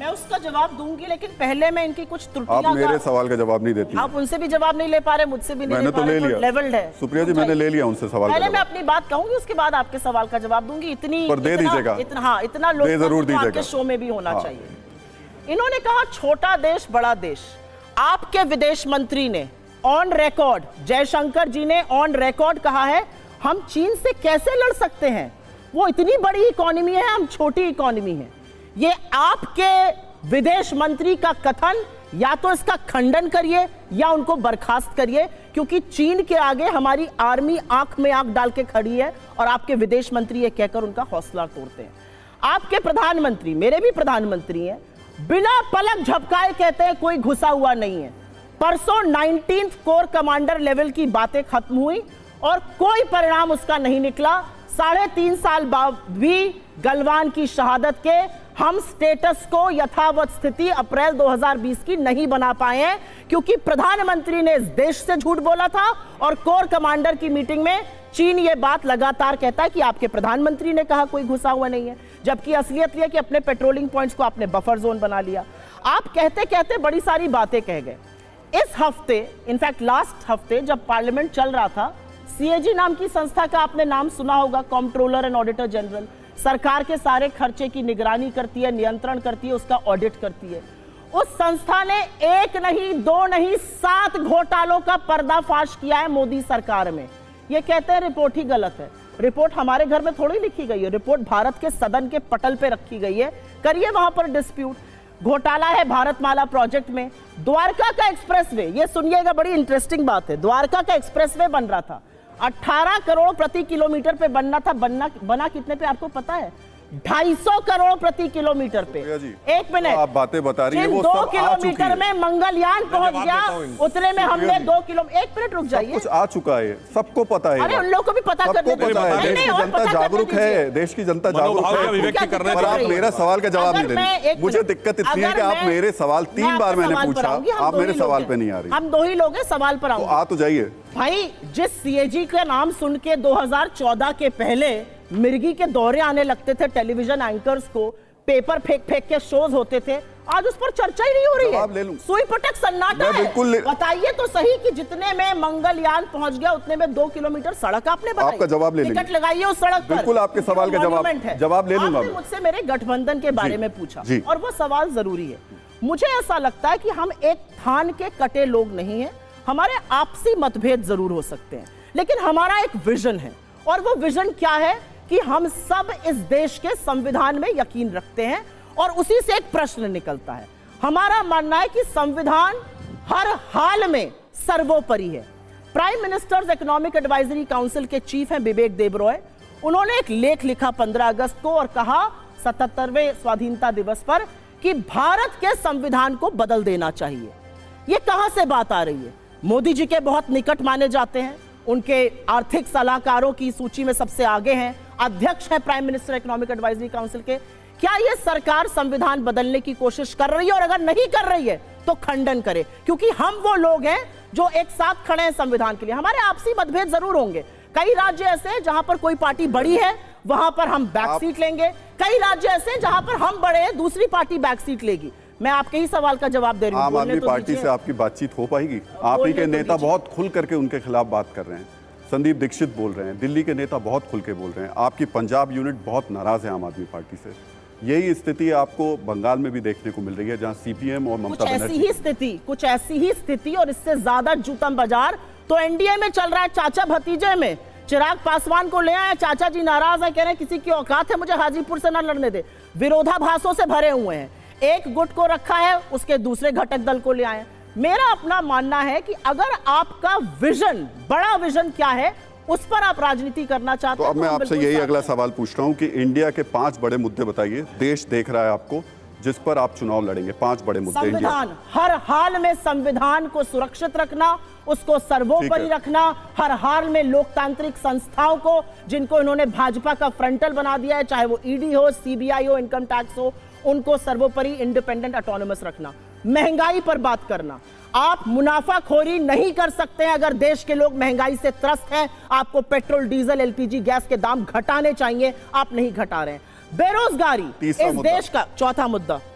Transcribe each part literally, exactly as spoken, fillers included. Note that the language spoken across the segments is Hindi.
मैं उसका जवाब दूंगी, लेकिन पहले मैं इनकी कुछ त्रुटियां आप मेरे सवाल का जवाब नहीं देती। आप उनसे भी जवाब नहीं ले पा रहे, मुझसे भी नहीं मैंने ले तो पा ले रहे, लिया। लेवल्ड है सुप्रिया जी, मैंने ले लिया उनसे सवाल। पहले मैं अपनी बात कहूंगी, उसके बाद आपके सवाल का जवाब दूंगी। इतनी पर दे दीजिएगा, इतना हाँ इतना लोग आपके शो में भी होना चाहिए। इन्होंने कहा छोटा देश बड़ा देश। आपके विदेश मंत्री ने ऑन रिकॉर्ड, जयशंकर जी ने ऑन रिकॉर्ड कहा है हम चीन से कैसे लड़ सकते हैं, वो इतनी बड़ी इकोनॉमी है, हम छोटी इकोनॉमी है। ये आपके विदेश मंत्री का कथन, या तो इसका खंडन करिए या उनको बर्खास्त करिए, क्योंकि चीन के आगे हमारी आर्मी आंख में आंख डाल के खड़ी है और आपके विदेश मंत्री ये कहकर उनका हौसला तोड़ते हैं। आपके प्रधानमंत्री, मेरे भी प्रधानमंत्री हैं, बिना पलक झपकाए कहते हैं कोई घुसा हुआ नहीं है। परसों नाइनटीन्थ कोर कमांडर लेवल की बातें खत्म हुई और कोई परिणाम उसका नहीं निकला। साढ़े तीन साल बाद भी गलवान की शहादत के हम स्टेटस को यथावत स्थिति अप्रैल दो हज़ार बीस की नहीं बना पाए हैं, क्योंकि प्रधानमंत्री ने इस देश से झूठ बोला था और कोर कमांडर की मीटिंग में चीन ये बात लगातार कहता है कि आपके प्रधानमंत्री ने कहा कोई घुसा हुआ नहीं है, जबकि असलियत यह कि अपने पेट्रोलिंग पॉइंट्स को आपने बफर जोन बना लिया। आप कहते कहते बड़ी सारी बातें कह गए। इस हफ्ते, इनफैक्ट लास्ट हफ्ते जब पार्लियामेंट चल रहा था, सीएजी नाम की संस्था का आपने नाम सुना होगा, कंट्रोलर एंड ऑडिटर जनरल, सरकार के सारे खर्चे की निगरानी करती है, नियंत्रण करती है, उसका ऑडिट करती है। उस संस्था ने एक नहीं, दो नहीं, सात घोटालों का पर्दाफाश किया है मोदी सरकार में। ये कहते हैं रिपोर्ट ही गलत है। रिपोर्ट हमारे घर में थोड़ी लिखी गई है, रिपोर्ट भारत के सदन के पटल पे रखी गई है, करिए वहां पर डिस्प्यूट। घोटाला है भारतमाला प्रोजेक्ट में। द्वारका का एक्सप्रेसवे, ये सुनिएगा, बड़ी इंटरेस्टिंग बात है। द्वारका का एक्सप्रेसवे बन रहा था, अठारह करोड़ प्रति किलोमीटर पे बनना था, बनना बना कितने पे आपको पता है? ढाई सौ करोड़ प्रति किलोमीटर पे। एक मिनट, तो आप बातें बता रही हैं, वो दो किलोमीटर में मंगलयान पहुंच गया, उतने में हमने दो किलो एक मिनट रुक जाइए, कुछ आ चुका है, सबको पता है। अरे उन लोगों को भी पता करने सबको पता है, देश की जनता जागरूक है, देश की जनता जागरूक है। पर आप मेरा सवाल का जवाब नहीं दे रहे। मुझे दिक्कत इतनी है कि आप मेरे सवाल तीन बार मैंने पूछा, आप मेरे सवाल पे नहीं आ रही। हम दो ही लोग हैं, सवाल पर आ तो जाइए भाई। जिस सीएजी का नाम सुन के दो हज़ार चौदह के पहले मिर्गी के दौरे आने लगते थे टेलीविजन एंकर्स को, पेपर फेंक फेंक के शोज होते थे, आज उस पर चर्चा ही नहीं हो रही है। सुई पटक सन्नाटा है। बताइए तो सही कि जितने में मंगलयान पहुंच गया उतने में दो किलोमीटर सड़क आपने बनाई। आपका जवाब ले लेंगे, टिकट लगाइए उस सड़क पर। बिल्कुल आपके सवाल का जवाब जवाब ले लूंगा। आपने मुझसे मेरे गठबंधन के बारे में पूछा और वो सवाल जरूरी है। मुझे ऐसा लगता है कि हम एक थान के कटे लोग नहीं है, हमारे आपसी मतभेद जरूर हो सकते हैं, लेकिन हमारा एक विजन है। और वो विजन क्या है कि हम सब इस देश के संविधान में यकीन रखते हैं और उसी से एक प्रश्न निकलता है। हमारा मानना है कि संविधान हर हाल में सर्वोपरि है। Prime ministers economic advisory council के चीफ हैं विवेक देबरॉय, उन्होंने एक लेख लिखा पंद्रह अगस्त को और कहा सतहत्तरवें स्वाधीनता दिवस पर कि भारत के संविधान को बदल देना चाहिए। ये कहां से बात आ रही है? मोदी जी के बहुत निकट माने जाते हैं, उनके आर्थिक सलाहकारों की सूची में सबसे आगे हैं, अध्यक्ष हैं prime minister economic advisory council के। क्या यह सरकार संविधान बदलने की कोशिश कर रही है? और अगर नहीं कर रही है तो खंडन करे, क्योंकि हम वो लोग हैं जो एक साथ खड़े हैं संविधान के लिए। हमारे आपसी मतभेद जरूर होंगे। कई राज्य ऐसे हैं जहां पर कोई पार्टी बड़ी है, वहां पर हम बैक सीट लेंगे। कई राज्य ऐसे हैं जहां पर हम बड़े हैं, दूसरी पार्टी बैक सीट लेगी। मैं आपके ही सवाल का जवाब दे रही हूं। आम आदमी पार्टी से आपकी बातचीत हो पाएगी? आप ही के नेता बहुत खुल करके उनके खिलाफ बात कर रहे हैं, संदीप दीक्षित बोल रहे हैं, दिल्ली के नेता बहुत खुल के बोल रहे हैं, आपकी पंजाब यूनिट बहुत नाराज है आम आदमी पार्टी से। यही स्थिति आपको बंगाल में भी देखने को मिल रही है, जहां सीपीएम और ममता बनर्जी ऐसी ही स्थिति कुछ ऐसी ही स्थिति और इससे ज्यादा जूतम बाजार तो एनडीए में चल रहा है। चाचा भतीजे में चिराग पासवान को ले आए, चाचा जी नाराज है, कह रहे हैं किसी की औकात है मुझे हाजीपुर से ना लड़ने दे। विरोधाभासों से भरे हुए हैं, एक गुट को रखा है, उसके दूसरे घटक दल को ले आए। मेरा अपना मानना है कि अगर आपका विजन, बड़ा विजन क्या है, उस पर आप राजनीति करना चाहते हैं। तो अब मैं आपसे यही अगला सवाल पूछ रहा हूं कि इंडिया के पांच बड़े मुद्दे बताइए, देश देख रहा है आपको, जिस पर आप चुनाव लड़ेंगे। पांच बड़े मुद्दे। संविधान, हर हाल में संविधान को सुरक्षित रखना, उसको सर्वोपरि रखना, हर हाल में लोकतांत्रिक संस्थाओं को, जिनको इन्होंने भाजपा का फ्रंटल बना दिया है, चाहे वो ईडी हो, सीबीआई हो, इनकम टैक्स हो, उनको सर्वोपरि इंडिपेंडेंट ऑटोनोमस रखना। महंगाई पर बात करना, आप मुनाफाखोरी नहीं कर सकते हैं अगर देश के लोग महंगाई से त्रस्त हैं। आपको पेट्रोल, डीजल, एलपीजी गैस के दाम घटाने चाहिए, आप नहीं घटा रहे हैं। बेरोजगारी इस देश का चौथा मुद्दा,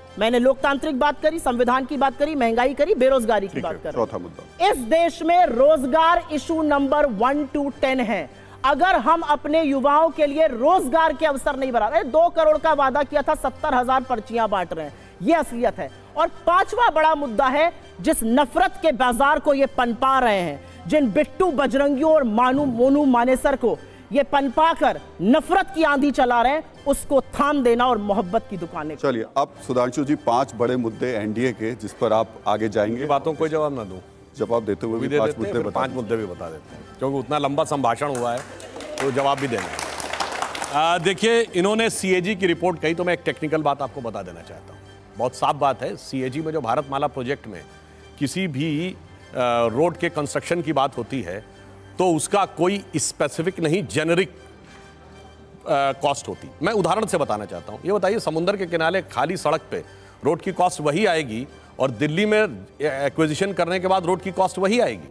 मैंने लोकतांत्रिक बात करी, संविधान की बात करी, महंगाई करी, बेरोजगारी की बात करी। चौथा मुद्दा, इस देश में रोजगार issue number one to ten है। अगर हम अपने युवाओं के लिए रोजगार के अवसर नहीं बना रहे, दो करोड़ का वादा किया था, सत्तर हजार पर्चियां बांट रहे हैं, यह असलियत है। और पांचवा बड़ा मुद्दा है, जिस नफरत के बाजार को ये पनपा रहे हैं, जिन बिट्टू बजरंगियों और मानू मोनू मानेसर को ये पनपा कर नफरत की आंधी चला रहे हैं, उसको थाम देना और मोहब्बत की दुकानें। चलिए, अब सुधांशु जी, पांच बड़े मुद्दे एनडीए के जिस पर आप आगे जाएंगे। बातों को जवाब ना दूं, जवाब देते हुए भी, भी पांच मुद्दे बता पांच मुद्दे भी बता देते हैं, क्योंकि उतना लंबा संभाषण हुआ है तो जवाब भी देंगे। देखिए, इन्होंने सीएजी की रिपोर्ट कही, तो मैं एक टेक्निकल बात आपको बता देना चाहता हूँ। बहुत साफ बात है, सीएजी में जो भारतमाला प्रोजेक्ट में किसी भी रोड के कंस्ट्रक्शन की बात होती है तो उसका कोई स्पेसिफिक नहीं, जेनरिक कॉस्ट होती। मैं उदाहरण से बताना चाहता हूँ। ये बताइए, समुद्र के किनारे खाली सड़क पे रोड की कॉस्ट वही आएगी और दिल्ली में एक्विजिशन करने के बाद रोड की कॉस्ट वही आएगी,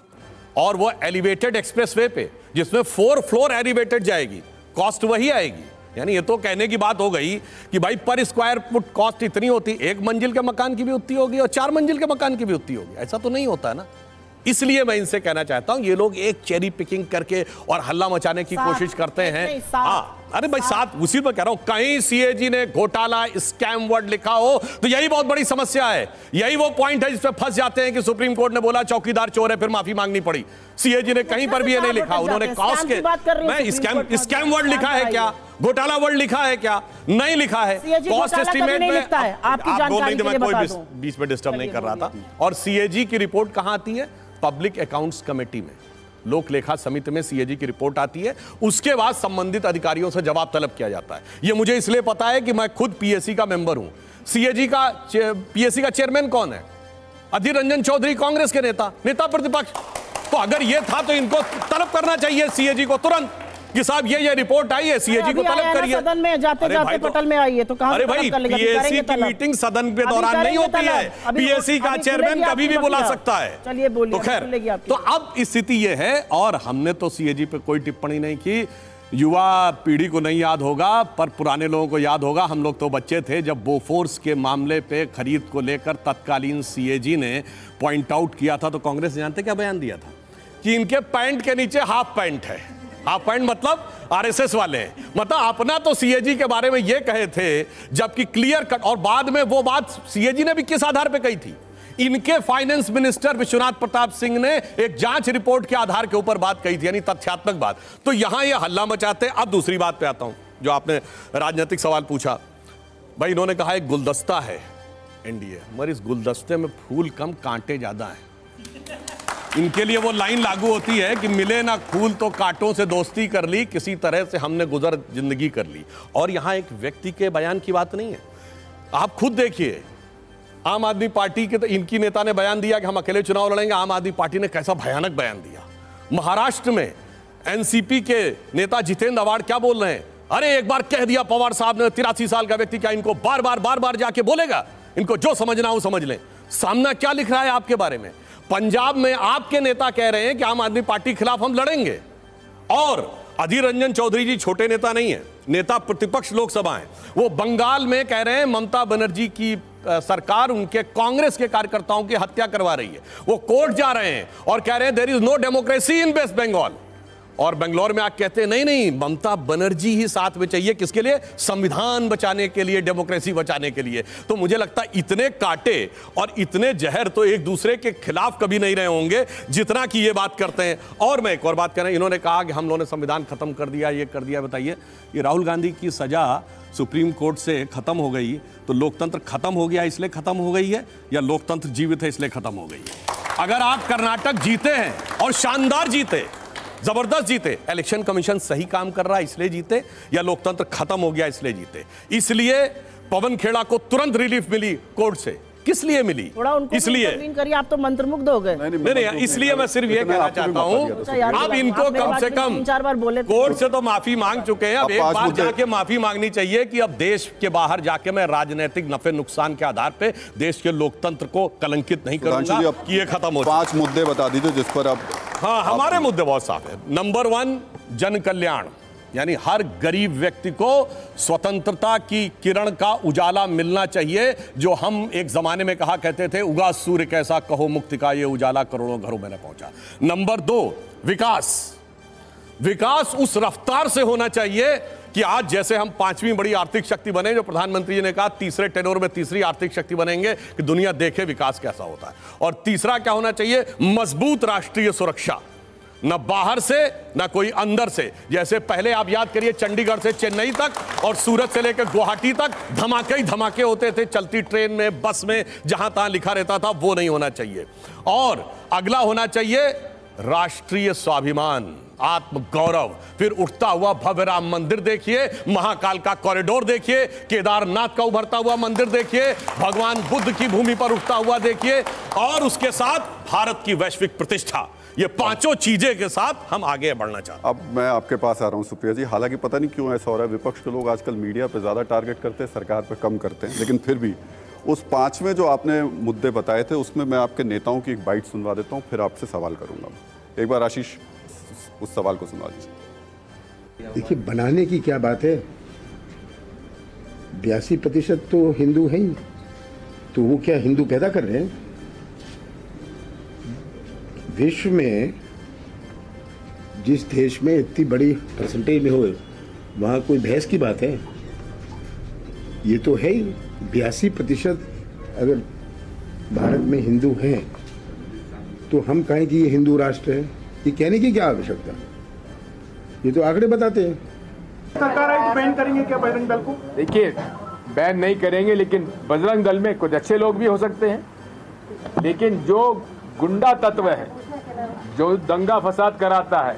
और वो एलिवेटेड एक्सप्रेसवे पे जिसमें फोर फ्लोर एलिवेटेड जाएगी, कॉस्ट वही आएगी। यानी ये तो कहने की बात हो गई कि भाई पर स्क्वायर फुट कॉस्ट इतनी होती, एक मंजिल के मकान की भी उतनी होगी और चार मंजिल के मकान की भी उतनी होगी। ऐसा तो नहीं होता है ना। इसलिए मैं इनसे कहना चाहता हूं, ये लोग एक चेरी पिकिंग करके और हल्ला मचाने की कोशिश करते हैं। हाँ, अरे भाई, साथ उसी पर कह रहा हूं, कहीं सीएजी ने घोटाला स्कैम वर्ड लिखा हो तो यही बहुत बड़ी समस्या है। यही वो पॉइंट है जिसपे फंस जाते हैं कि सुप्रीम कोर्ट ने बोला चौकीदार चोर है, फिर माफी मांगनी पड़ी। सीएजी ने कहीं पर भी ये नहीं लिखा। उन्होंने कॉस्ट के मैं स्कैम स्कैम वर्ड लिखा है क्या, घोटाला वर्ड लिखा है क्या? नहीं लिखा है। कॉस्ट एस्टीमेट में आप बोल रही थी, मैं कोई बीच में डिस्टर्ब नहीं कर रहा था। और सीएजी की रिपोर्ट कहां आती है? पब्लिक अकाउंट्स कमेटी में, लोक लेखा समिति में सीएजी की रिपोर्ट आती है। उसके बाद संबंधित अधिकारियों से जवाब तलब किया जाता है। यह मुझे इसलिए पता है कि मैं खुद पीएससी का मेंबर हूं। सीएजी का पीएससी का चेयरमैन कौन है? अधीर रंजन चौधरी, कांग्रेस के नेता, नेता प्रतिपक्ष। तो अगर यह था तो इनको तलब करना चाहिए सीएजी को तुरंत कि साहब ये ये रिपोर्ट आई है, सीएजी को तलब करिए। सदन में जाते जाते पटल में आई है तो कहां? अरे भाई, पीएससी की मीटिंग सदन के दौरान नहीं होती है। पीएससी का चेयरमैन कभी भी बुला सकता है। चलिए बोलिए। तो खैर, तो अब स्थिति ये है, और हमने तो सीएजी पे कोई टिप्पणी नहीं की। युवा पीढ़ी को नहीं याद होगा, पर पुराने लोगों को याद होगा। हम लोग तो बच्चे थे जब बोफोर्स के मामले पे खरीद को लेकर तत्कालीन सीएजी ने पॉइंट आउट किया था, तो कांग्रेस जानते क्या बयान दिया था? कि इनके पैंट के नीचे हाफ पैंट है। हाफ पैंट मतलब आरएसएस वाले, मतलब अपना तो सीएजी के बारे में ये कहे थे, जबकि क्लियर कट। और बाद में वो बात सीएजी ने भी किस आधार पे कही थी? इनके फाइनेंस मिनिस्टर विश्वनाथ प्रताप सिंह ने एक जांच रिपोर्ट के आधार के ऊपर बात कही थी, यानी तथ्यात्मक बात। तो यहां ये हल्ला मचाते। अब दूसरी बात पे आता हूं, जो आपने राजनीतिक सवाल पूछा। भाई, इन्होंने कहा एक गुलदस्ता है एनडीए, मगर इस गुलदस्ते में फूल कम कांटे ज्यादा हैं। इनके लिए वो लाइन लागू होती है कि मिले ना फूल तो कांटों से दोस्ती कर ली, किसी तरह से हमने गुजर जिंदगी कर ली। और यहां एक व्यक्ति के बयान की बात नहीं है। आप खुद देखिए, आम आदमी पार्टी के तो इनकी नेता ने बयान दिया कि हम अकेले चुनाव लड़ेंगे। आम आदमी पार्टी ने कैसा भयानक बयान दिया। महाराष्ट्र में एनसीपी के नेता जितेंद्र आवाड़ क्या बोल रहे हैं? अरे एक बार कह दिया पवार साहब ने, तिरासी साल का व्यक्ति क्या इनको बार बार बार बार जाके बोलेगा? इनको जो समझना हो समझ लें। सामना क्या लिख रहा है आपके बारे में? पंजाब में आपके नेता कह रहे हैं कि आम आदमी पार्टी के खिलाफ हम लड़ेंगे, और अधीर रंजन चौधरी जी छोटे नेता नहीं है, नेता प्रतिपक्ष लोकसभा है। वो बंगाल में कह रहे हैं ममता बनर्जी की सरकार उनके कांग्रेस के कार्यकर्ताओं की हत्या करवा रही है। वो कोर्ट जा रहे हैं और कह रहे हैं there is no democracy in West Bengal. और बेंगलोर में आके कहते हैं नहीं नहीं, ममता बनर्जी ही साथ में चाहिए। किसके लिए? संविधान बचाने के लिए, डेमोक्रेसी बचाने के लिए। तो मुझे लगता है इतने कांटे और इतने जहर तो एक दूसरे के खिलाफ कभी नहीं रहे होंगे जितना कि ये बात करते हैं। और मैं एक और बात कह रहा हूं, इन्होंने कहा कि हम लोगों ने संविधान खत्म कर दिया, ये कर दिया। बताइए, ये राहुल गांधी की सजा सुप्रीम कोर्ट से खत्म हो गई तो लोकतंत्र खत्म हो गया इसलिए खत्म हो गई है, या लोकतंत्र जीवित है इसलिए खत्म हो गई है? अगर आप कर्नाटक जीते हैं और शानदार जीते, जबरदस्त जीते, इलेक्शन कमीशन सही काम कर रहा है इसलिए जीते, या लोकतंत्र खत्म हो गया इसलिए जीते? इसलिए पवन खेड़ा को तुरंत रिलीफ मिली कोर्ट से। किस लिए मिली? इसलिए करिए, आप तो मंत्रमुग्ध हो गए। नहीं नहीं, इसलिए मैं सिर्फ ये कहना चाहता हूं, अब इनको कम से कम चार बार बोले कोर्ट से तो माफी मांग चुके हैं। अब एक बार जाके माफी मांगनी चाहिए कि अब देश के बाहर जाके मैं राजनीतिक नफे नुकसान के आधार पे देश के लोकतंत्र को कलंकित नहीं करूंगा कि ये खत्म हो। पांच मुद्दे बता दीजिए जिस पर अब। हाँ, हमारे मुद्दे बहुत साफ है। नंबर वन, जन कल्याण। यानी हर गरीब व्यक्ति को स्वतंत्रता की किरण का उजाला मिलना चाहिए, जो हम एक जमाने में कहा करते थे, उगा सूर्य कैसा कहो मुक्ति का ये उजाला करोड़ों घरों में न पहुंचा। नंबर दो, विकास। विकास उस रफ्तार से होना चाहिए कि आज जैसे हम पांचवी बड़ी आर्थिक शक्ति बने, जो प्रधानमंत्री जी ने कहा तीसरे टेनोर में तीसरी आर्थिक शक्ति बनेंगे, कि दुनिया देखे विकास कैसा होता है। और तीसरा क्या होना चाहिए, मजबूत राष्ट्रीय सुरक्षा, न बाहर से न कोई अंदर से। जैसे पहले आप याद करिए, चंडीगढ़ से चेन्नई तक और सूरत से लेकर गुवाहाटी तक धमाके ही धमाके होते थे, चलती ट्रेन में, बस में, जहां तहां लिखा रहता था, वो नहीं होना चाहिए। और अगला होना चाहिए राष्ट्रीय स्वाभिमान, आत्म गौरव। फिर उठता हुआ भव्य राम मंदिर देखिए, महाकाल का कॉरिडोर देखिए, केदारनाथ का उभरता हुआ मंदिर देखिए, भगवान बुद्ध की भूमि पर उठता हुआ देखिए, और उसके साथ भारत की वैश्विक प्रतिष्ठा। ये पांचों चीजें के साथ हम आगे बढ़ना चाहते हैं। अब मैं आपके पास आ रहा हूं सुप्रिया जी। हालांकि पता नहीं क्यों ऐसा हो रहा है, विपक्ष के लोग आजकल मीडिया पे ज्यादा टारगेट करते हैं, सरकार पे कम करते हैं, लेकिन फिर भी उस पांचवें जो आपने मुद्दे बताए थे, उसमें मैं आपके नेताओं की एक बाइट सुनवा देता हूं, फिर आपसे सवाल करूंगा। एक बार आशीष उस सवाल को सुनवा दीजिए। देखिए, बनाने की क्या बात है, बयासी प्रतिशत तो हिंदू हैं ही, तो वो क्या हिंदू पैदा कर रहे हैं? विश्व में जिस देश में इतनी बड़ी परसेंटेज में हो, वहाँ कोई बहस की बात है? ये तो है ही, बयासी प्रतिशत अगर भारत में हिंदू हैं तो हम कहें कि ये हिंदू राष्ट्र है, ये कहने की क्या आवश्यकता? ये तो आंकड़े बताते हैं। सरकार है तो बैन करेंगे क्या बजरंग दल को? देखिए, बैन नहीं करेंगे, लेकिन बजरंग दल में कुछ अच्छे लोग भी हो सकते हैं, लेकिन जो गुंडा तत्व है, जो दंगा फसाद कराता है,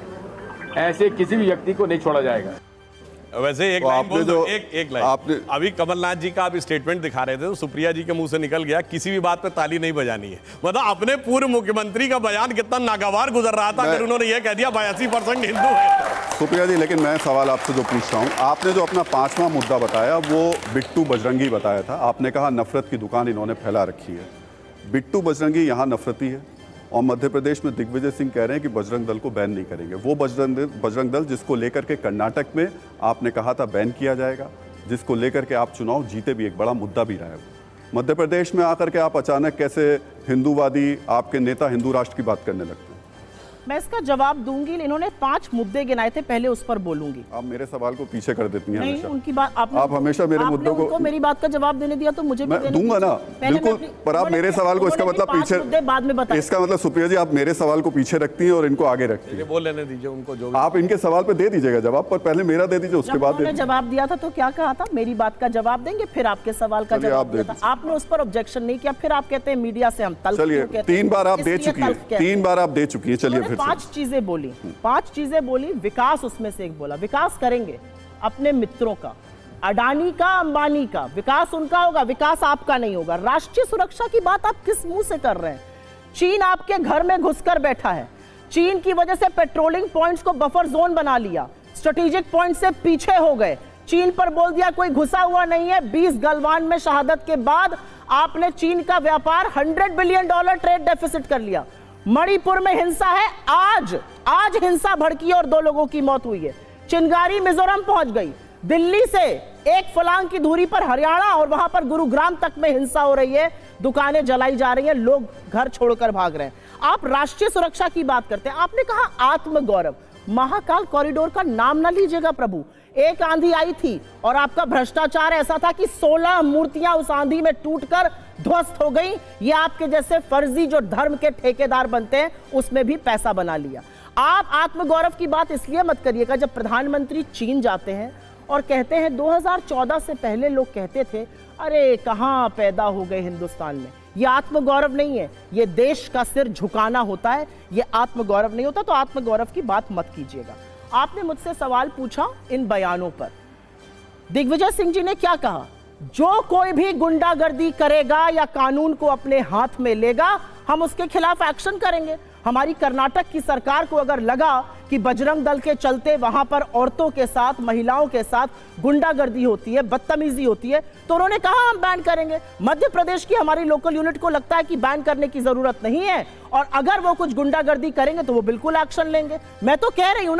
ऐसे किसी भी व्यक्ति को नहीं छोड़ा जाएगा। वैसे एक तो लाइन बोल दो, जो एक एक लाइन आपने अभी कमलनाथ जी का आप स्टेटमेंट दिखा रहे थे, तो सुप्रिया जी के मुंह से निकल गया किसी भी बात पे ताली नहीं बजानी है। मतलब अपने पूर्व मुख्यमंत्री का बयान कितना नागवार गुजर रहा था अगर उन्होंने ये कह दिया बयासी परसेंट हिंदू है। सुप्रिया जी, लेकिन मैं सवाल आपसे जो पूछ रहा हूँ, आपने जो अपना पांचवा मुद्दा बताया वो बिट्टू बजरंगी बताया था। आपने कहा नफरत की दुकान इन्होंने फैला रखी है। बिट्टू बजरंगी यहाँ नफरती है, और मध्य प्रदेश में दिग्विजय सिंह कह रहे हैं कि बजरंग दल को बैन नहीं करेंगे। वो बजरंग बजरंग दल जिसको लेकर के कर्नाटक में आपने कहा था बैन किया जाएगा, जिसको लेकर के आप चुनाव जीते भी, एक बड़ा मुद्दा भी रहा है। मध्य प्रदेश में आकर के आप अचानक कैसे हिंदूवादी, आपके नेता हिंदू राष्ट्र की बात करने लगते हैं? मैं इसका जवाब दूंगी। इन्होंने पांच मुद्दे गिनाए थे, पहले उस पर बोलूंगी। आप मेरे सवाल को पीछे कर देती हैं नहीं, हमेशा। उनकी बात आपने, आप हमेशा मेरे मुद्दों को, उनको मेरी बात का जवाब देने दिया तो मुझे भी मैं दूंगा ना, बिल्कुल, पर आप मेरे सवाल को, इसका मतलब पीछे, बाद में बताएं। इसका मतलब सुप्रिया जी आप मेरे सवाल को पीछे रखती हैं और इनको आगे रखती हैं। बोल लेने दीजिए उनको, जो आप इनके सवाल पे दे दीजिएगा जवाब, पर पहले मेरा दे दीजिए, उसके बाद जवाब दिया था तो क्या कहा था, मेरी बात का जवाब देंगे, फिर आपके सवाल का जवाब दिया था। आपने उस पर ऑब्जेक्शन नहीं किया, फिर आप कहते हैं मीडिया से हम तल्ख। चलिए, तीन बार आप दे चुकी है, तीन बार आप दे चुकी है। चलिए, फिर पांच चीजें बोली, पांच चीजें बोली, विकास उसमें से एक बोला। विकास करेंगे अपने मित्रों का, अडानी का, अंबानी का, विकास उनका होगा, विकास आपका नहीं होगा। राष्ट्रीय सुरक्षा की बात आप किस मुंह से कर रहे हैं? चीन आपके घर में घुसकर बैठा है, चीन की वजह से पेट्रोलिंग पॉइंट्स को बफर जोन बना लिया, स्ट्रेटेजिक पॉइंट से पीछे हो गए, चीन पर बोल दिया कोई घुसा हुआ नहीं है। बीस गलवान में शहादत के बाद आपने चीन का व्यापार सौ बिलियन डॉलर ट्रेड डेफिसिट कर लिया। मणिपुर में हिंसा है, आज आज हिंसा भड़की और दो लोगों की मौत हुई है। चिंगारी मिजोरम पहुंच गई, दिल्ली से एक फलांग की दूरी पर हरियाणा और वहां पर गुरुग्राम तक में हिंसा हो रही है, दुकानें जलाई जा रही हैं, लोग घर छोड़कर भाग रहे हैं। आप राष्ट्रीय सुरक्षा की बात करते हैं, आपने कहा आत्मगौरव। महाकाल कॉरिडोर का नाम ना लीजिएगा प्रभु। एक आंधी आई थी और आपका भ्रष्टाचार ऐसा था कि सोलह मूर्तियां उस आंधी में टूटकर ध्वस्त हो गई। ये आपके जैसे फर्जी जो धर्म के ठेकेदार बनते हैं उसमें भी पैसा बना लिया। आप आत्मगौरव की बात इसलिए मत करिएगा, जब प्रधानमंत्री चीन जाते हैं और कहते हैं दो हज़ार चौदह से पहले लोग कहते थे अरे कहां पैदा हो गए हिंदुस्तान में। ये आत्मगौरव नहीं है, ये देश का सिर झुकाना होता है, ये आत्मगौरव नहीं होता। तो आत्मगौरव की बात मत कीजिएगा। आपने मुझसे सवाल पूछा इन बयानों पर। दिग्विजय सिंह जी ने क्या कहा? जो कोई भी गुंडागर्दी करेगा या कानून को अपने हाथ में लेगा, हम उसके खिलाफ एक्शन करेंगे। हमारी कर्नाटक की सरकार को अगर लगा कि बजरंग दल के चलते वहां पर औरतों के साथ, महिलाओं के साथ गुंडागर्दी होती है, बदतमीजी होती है, तो उन्होंने कहा हम बैन करेंगे। मध्य प्रदेश की हमारी लोकल यूनिट को लगता है कि बैन करने की जरूरत नहीं है, और अगर वो कुछ गुंडागर्दी करेंगे तो वो बिल्कुल एक्शन लेंगे। मैं तो कह रही हूं ना,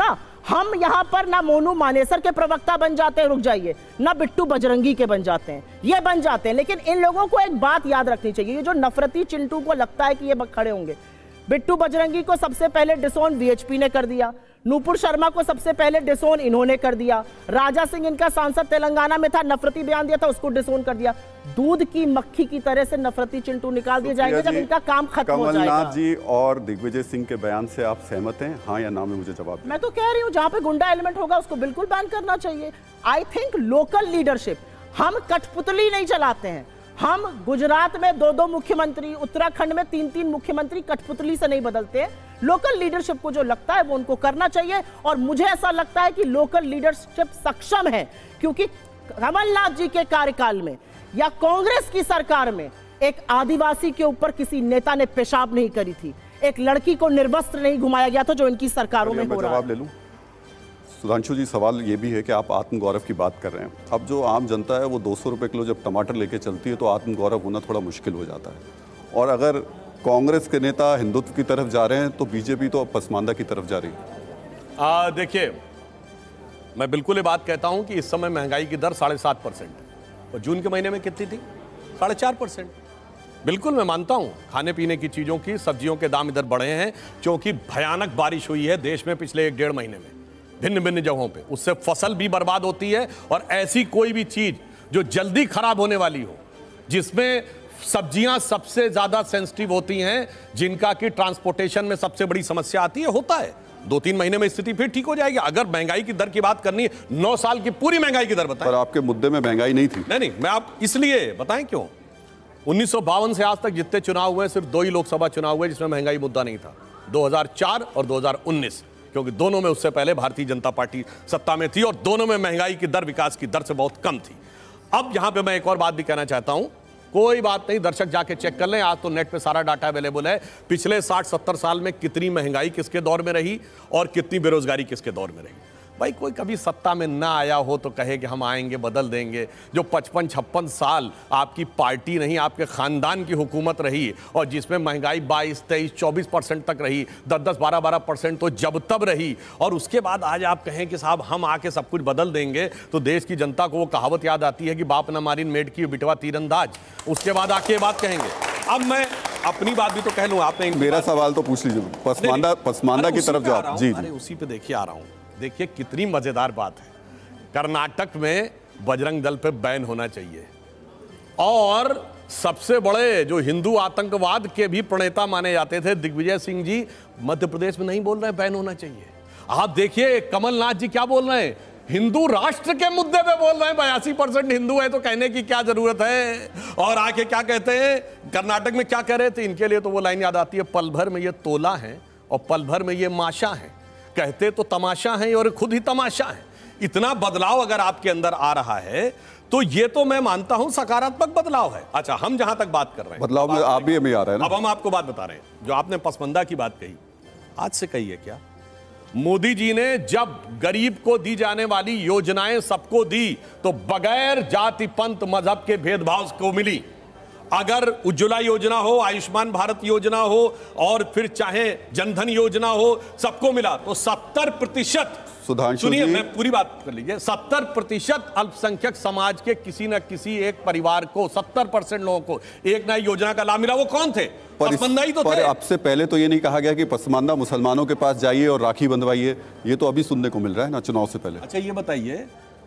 हम यहां पर ना मोनू मानेसर के प्रवक्ता बन जाते हैं, रुक जाइए, ना बिट्टू बजरंगी के बन जाते हैं, ये बन जाते हैं। लेकिन इन लोगों को एक बात याद रखनी चाहिए, ये जो नफरती चिंटू को लगता है कि ये खड़े होंगे, बिट्टू बजरंगी को सबसे पहले डिसोन वीएचपी ने कर दिया, नूपुर शर्मा को सबसे पहले डिसोन इन्होंने कर दिया, राजा सिंह इनका सांसद तेलंगाना में था, नफरती बयान दिया था, उसको डिसोन कर दिया। दूध की मक्खी की तरह से नफरती चिंटू निकाल दिए जाएंगे जब इनका काम खत्म हो जाएगा। कमलनाथ जी और दिग्विजय सिंह के बयान से आप सहमत हैं, हाँ या ना में मुझे जवाब दें। मैं तो कह रही हूं जहां पे गुंडा एलिमेंट होगा उसको बिल्कुल बैन करना चाहिए। आई थिंक लोकल लीडरशिप, हम कठपुतली नहीं चलाते हैं, हम गुजरात में दो दो मुख्यमंत्री, उत्तराखंड में तीन तीन मुख्यमंत्री कठपुतली से नहीं बदलते हैं। लोकल लीडरशिप को जो लगता है वो उनको करना चाहिए, और मुझे ऐसा लगता है कि लोकल लीडरशिप सक्षम है, क्योंकि कमलनाथ जी के कार्यकाल में या कांग्रेस की सरकार में एक आदिवासी के ऊपर किसी नेता ने पेशाब नहीं करी थी, एक लड़की को निर्वस्त्र नहीं घुमाया गया था, जो इनकी सरकारों में हो रहा है। जवाब ले लूं सुधांशु जी, सवाल ये भी है कि आप आत्मगौरव की बात कर रहे हैं। अब जो आम जनता है वो दो सौ रुपये किलो जब टमाटर लेके चलती है तो आत्मगौरव होना थोड़ा मुश्किल हो जाता है। और अगर कांग्रेस के नेता हिंदुत्व की तरफ जा रहे हैं तो बीजेपी तो अब पसमानदा की तरफ जा रही है। देखिए, मैं बिल्कुल ये बात कहता हूं कि इस समय महंगाई की दर साढ़े सात परसेंट है, और जून के महीने में कितनी थी? साढ़े चार परसेंट। बिल्कुल मैं मानता हूं खाने पीने की चीज़ों की, सब्जियों के दाम इधर बढ़े हैं क्योंकि भयानक बारिश हुई है देश में पिछले एक डेढ़ महीने में भिन्न भिन्न जगहों पे, उससे फसल भी बर्बाद होती है। और ऐसी कोई भी चीज जो जल्दी खराब होने वाली हो, जिसमें सब्जियां सबसे ज्यादा सेंसिटिव होती हैं, जिनका कि ट्रांसपोर्टेशन में सबसे बड़ी समस्या आती है, होता है, दो तीन महीने में स्थिति फिर ठीक हो जाएगी। अगर महंगाई की दर की बात करनी है, नौ साल की पूरी महंगाई की दर बताएं। पर आपके मुद्दे में महंगाई नहीं थी। नहीं नहीं, मैं आप इसलिए बताएं क्यों। उन्नीस सौ बावन से आज तक जितने चुनाव हुए, सिर्फ दो ही लोकसभा चुनाव हुए जिसमें महंगाई मुद्दा नहीं था, दो हज़ार चार और दो हज़ार उन्नीस, क्योंकि दोनों में उससे पहले भारतीय जनता पार्टी सत्ता में थी और दोनों में महंगाई की दर विकास की दर से बहुत कम थी। अब यहां पे मैं एक और बात भी कहना चाहता हूं, कोई बात नहीं, दर्शक जाके चेक कर लें, आज तो नेट पे सारा डाटा अवेलेबल है, पिछले साठ सत्तर साल में कितनी महंगाई किसके दौर में रही और कितनी बेरोजगारी किसके दौर में रही। भाई कोई कभी सत्ता में ना आया हो तो कहे कि हम आएंगे बदल देंगे। जो पचपन छप्पन साल आपकी पार्टी नहीं आपके खानदान की हुकूमत रही और जिसमें महंगाई बाईस तेईस चौबीस परसेंट तक रही, दस दस बारह बारह परसेंट तो जब तब रही, और उसके बाद आज आप कहें कि साहब हम आके सब कुछ बदल देंगे, तो देश की जनता को वो कहावत याद आती है कि बाप न मारिन मेड की बिटवा तीरंदाज। उसके बाद आके ये बात कहेंगे। अब मैं अपनी बात भी तो कह लूं, आपने मेरा सवाल तो पूछ लीजिए, पसमानदा पसमानदा की तरफ जाओ। जी जी, उसी पे देखिए आ रहा हूं। देखिए कितनी मजेदार बात है, कर्नाटक में बजरंग दल पे बैन होना चाहिए, और सबसे बड़े जो हिंदू आतंकवाद के भी प्रणेता माने जाते थे दिग्विजय सिंह जी, मध्य प्रदेश में नहीं बोल रहे बैन होना चाहिए। आप देखिए कमलनाथ जी क्या बोल रहे हैं, हिंदू राष्ट्र के मुद्दे पे बोल रहे हैं, बयासी परसेंट हिंदू है तो कहने की क्या जरूरत है। और आके क्या कहते हैं, कर्नाटक में क्या कह रहे थे, इनके लिए तो वो लाइन याद आती है, पल भर में ये तोला है और पल भर में ये माशा है, कहते तो तमाशा है और खुद ही तमाशा है। इतना बदलाव अगर आपके अंदर आ रहा है तो ये तो मैं मानता हूं सकारात्मक बदलाव है। अच्छा, हम जहां तक बात कर रहे हैं बदलाव में आप भी हमें आ रहा है ना। अब हम आपको बात बता रहे हैं, जो आपने पसमंदा की बात कही, आज से कही है क्या? मोदी जी ने जब गरीब को दी जाने वाली योजनाएं सबको दी तो बगैर जाति पंथ मजहब के भेदभाव को मिली। अगर उज्ज्वला योजना हो, आयुष्मान भारत योजना हो, और फिर चाहे जनधन योजना हो, सबको मिला तो सत्तर प्रतिशत, सुनिए मैं पूरी बात कर लीजिए, सत्तर प्रतिशत अल्पसंख्यक समाज के किसी न किसी एक परिवार को, सत्तर परसेंट लोगों को एक नई योजना का लाभ मिला। वो कौन थे? पसमानदा ही तो थे। अब से पहले तो ये नहीं कहा गया कि पसमानदा मुसलमानों के पास जाइए और राखी बंधवाइए, ये तो अभी सुनने को मिल रहा है ना चुनाव से पहले। अच्छा ये बताइए,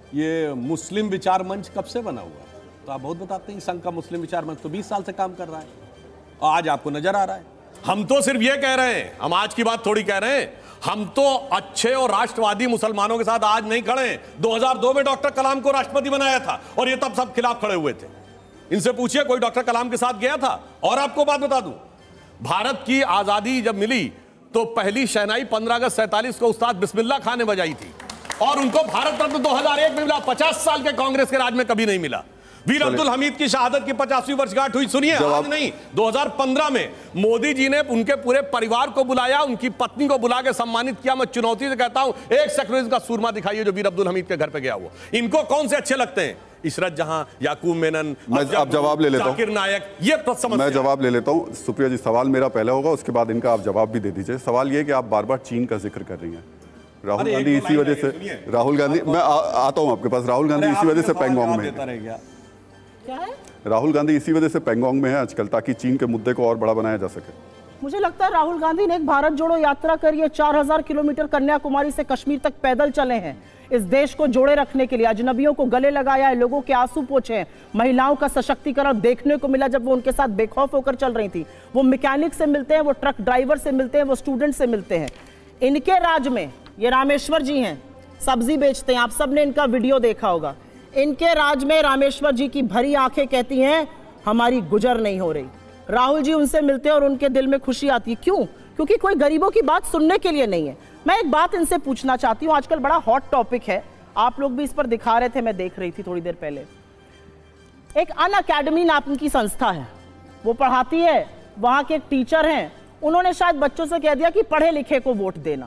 ये मुस्लिम विचार मंच कब से बना हुआ? तो आप बहुत बताते हैं, संघ का मुस्लिम विचार मंच तो बीस साल से काम कर रहा है और आज आपको नजर आ रहा है। हम तो सिर्फ ये कह रहे हैं, हम आज की बात थोड़ी कह रहे हैं, हम तो अच्छे और राष्ट्रवादी मुसलमानों के साथ आज नहीं खड़े। दो हज़ार दो में डॉक्टर कलाम को राष्ट्रपति बनाया था और ये तब सब खिलाफ खड़े हुए थे। इनसे पूछिए कोई डॉक्टर कलाम के साथ गया था? और आपको बात बता दूं, भारत की आजादी जब मिली तो पहली शहनाई पंद्रह अगस्त सैंतालीस को उस्ताद बिस्मिल्लाह खान ने बजाई थी और उनको भारत रत्न दो हज़ार एक में मिला, पचास साल के कांग्रेस के राज में कभी नहीं मिला। वीर अब्दुल हमीद की शहादत की पचासवीं वर्षगांठ हुई, सुनिए आज नहीं, दो हज़ार पंद्रह में मोदी जी ने उनके पूरे परिवार को बुलाया, उनकी पत्नी को बुला के सम्मानित किया। मैं चुनौती से कहता हूं, एक सेक्युलरिज्म का सूरमा दिखाइए जो वीर अब्दुल हमीद के घर पे गया हुआ। इनको कौन से अच्छे लगते हैं? इशरत जहां, याकूब मेनन, मैं अब जवाब ले लेता हूं, जाकिर नायक, ये मैं जवाब ले लेता हूं। सुप्रिया जी, सवाल मेरा पहला होगा, उसके बाद इनका आप जवाब भी दे दीजिए। सवाल ये कि आप बार बार चीन का जिक्र कर रही हैं, राहुल गांधी इसी वजह से राहुल गांधी मैं आ, आता हूं आपके पास। राहुल गांधी इसी वजह से पेंगोंग में है। क्या है? राहुल गांधी इसी वजह से पेंगोंग में है आजकल, ताकि चीन के मुद्दे को और बड़ा बनाया जा सके। मुझे लगता है राहुल गांधी ने एक भारत जोड़ो यात्रा करी है, चार हजार किलोमीटर कन्याकुमारी से कश्मीर तक पैदल चले हैं इस देश को जोड़े रखने के लिए। अजनबियों को गले लगाया है, लोगों के आंसू पोंछे हैं, महिलाओं का सशक्तिकरण देखने को मिला जब वो उनके साथ बेखौफ होकर चल रही थी। वो मैकेनिक से मिलते हैं, वो ट्रक ड्राइवर से मिलते हैं, वो स्टूडेंट से मिलते हैं। इनके राज में, ये रामेश्वर जी हैं, सब्जी बेचते हैं, आप सबने इनका वीडियो देखा होगा। इनके राज में रामेश्वर जी की भरी आंखें कहती हैं हमारी गुजर नहीं हो रही। राहुल जी उनसे मिलते हैं और उनके दिल में खुशी आती है। क्यों? क्योंकि कोई गरीबों की बात सुनने के लिए नहीं है। मैं एक बात इनसे पूछना चाहती हूं, आजकल बड़ा हॉट टॉपिक है, आप लोग भी इस पर दिखा रहे थे, मैं देख रही थी थोड़ी देर पहले। एक अन अकेडमी नाम की संस्था है, वो पढ़ाती है, वहां के एक टीचर हैं, उन्होंने शायद बच्चों से कह दिया कि पढ़े लिखे को वोट देना।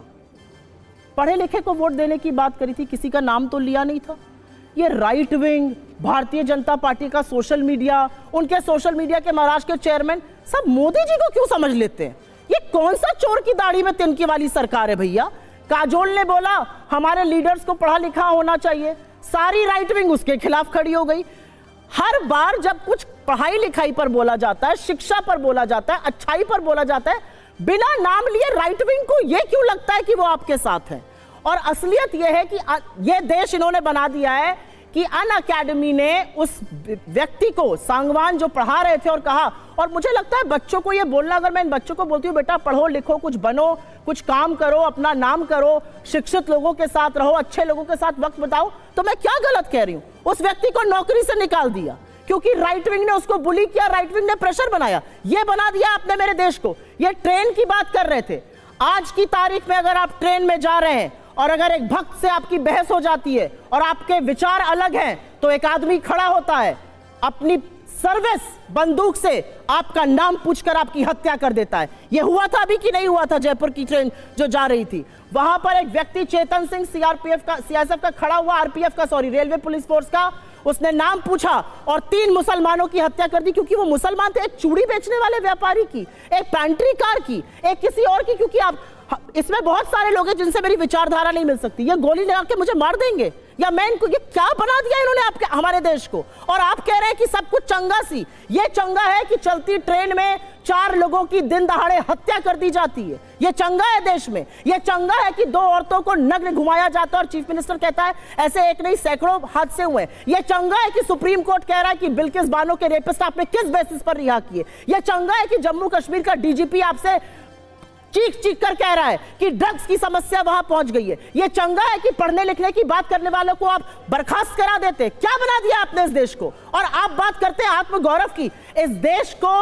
पढ़े लिखे को वोट देने की बात करी थी, किसी का नाम तो लिया नहीं था। ये राइट विंग, भारतीय जनता पार्टी का सोशल मीडिया, उनके सोशल मीडिया के महाराष्ट्र के चेयरमैन सब मोदी जी को क्यों समझ लेते हैं? ये कौन सा चोर की दाढ़ी में तिनकी वाली सरकार है भैया? काजोल ने बोला हमारे लीडर्स को पढ़ा लिखा होना चाहिए, सारी राइट विंग उसके खिलाफ खड़ी हो गई। हर बार जब कुछ पढ़ाई लिखाई पर बोला जाता है, शिक्षा पर बोला जाता है, अच्छाई पर बोला जाता है, बिना नाम लिए राइट विंग को यह क्यों लगता है कि वो आपके साथ है? और असलियत यह है कि यह देश इन्होंने बना दिया है कि अन अकेडमी ने उस व्यक्ति को, सांगवान जो पढ़ा रहे थे, और कहा, और मुझे लगता है बच्चों को यह बोलना, अगर मैं इन बच्चों को बोलती हूँ बेटा पढ़ो लिखो, कुछ बनो, कुछ काम करो, अपना नाम करो, शिक्षित लोगों के साथ रहो, अच्छे लोगों के साथ वक्त बिताओ, तो मैं क्या गलत कह रही हूँ? उस व्यक्ति को नौकरी से निकाल दिया क्योंकि राइट विंग ने उसको बुली किया, राइट विंग ने प्रेशर बनाया। यह बना दिया आपने मेरे देश को। ये ट्रेन की बात कर रहे थे, आज की तारीख में अगर आप ट्रेन में जा रहे हैं और अगर एक भक्त से आपकी बहस हो जाती है और आपके विचार अलग हैं, तो एक आदमी खड़ा होता है, अपनी सर्विस बंदूक से आपका नाम पूछकर आपकी हत्या कर देता है। यह हुआ था अभी कि नहीं हुआ था? जयपुर की ट्रेन जो जा रही थी, वहां पर एक व्यक्ति चेतन सिंह सीआरपीएफ का, सीआईएसएफ का खड़ा हुआ, आरपीएफ का, सॉरी रेलवे पुलिस फोर्स का, उसने नाम पूछा और तीन मुसलमानों की हत्या कर दी क्योंकि वो मुसलमान थे। एक चूड़ी बेचने वाले व्यापारी की, एक पैंट्री कार की, एक किसी और की, क्योंकि आप इसमें बहुत सारे लोग हैं जिनसे मेरी विचारधारा नहीं मिल सकती। ये गोली लगा के मुझे मार देंगे, या मैं इनको, ये क्या बना दिया इन्होंने आपके हमारे देश को? और आप कह रहे हैं कि सब कुछ चंगा सी। ये चंगा है कि चलती ट्रेन में चार लोगों की दिन दहाड़े हत्या कर दी जाती है? ये चंगा है देश में? ये चंगा है कि दो औरतों को नग्न घुमाया जाता है और चीफ मिनिस्टर कहता है ऐसे एक नहीं सैकड़ों हादसे हुए? ये चंगा है कि सुप्रीम कोर्ट कह रहा है कि बिल्किस बानो के रेपिस्ट आपने किस बेसिस पर रिहा किए? ये चंगा है कि जम्मू कश्मीर का डीजीपी आपसे चीख चीख कर कह रहा है कि ड्रग्स की समस्या वहां पहुंच गई है? ये चंगा है कि पढ़ने लिखने की बात करने वालों को आप बर्खास्त करा देते? क्या बना दिया आपने इस देश को? और आप बात करते हैं आत्मगौरव की। इस देश को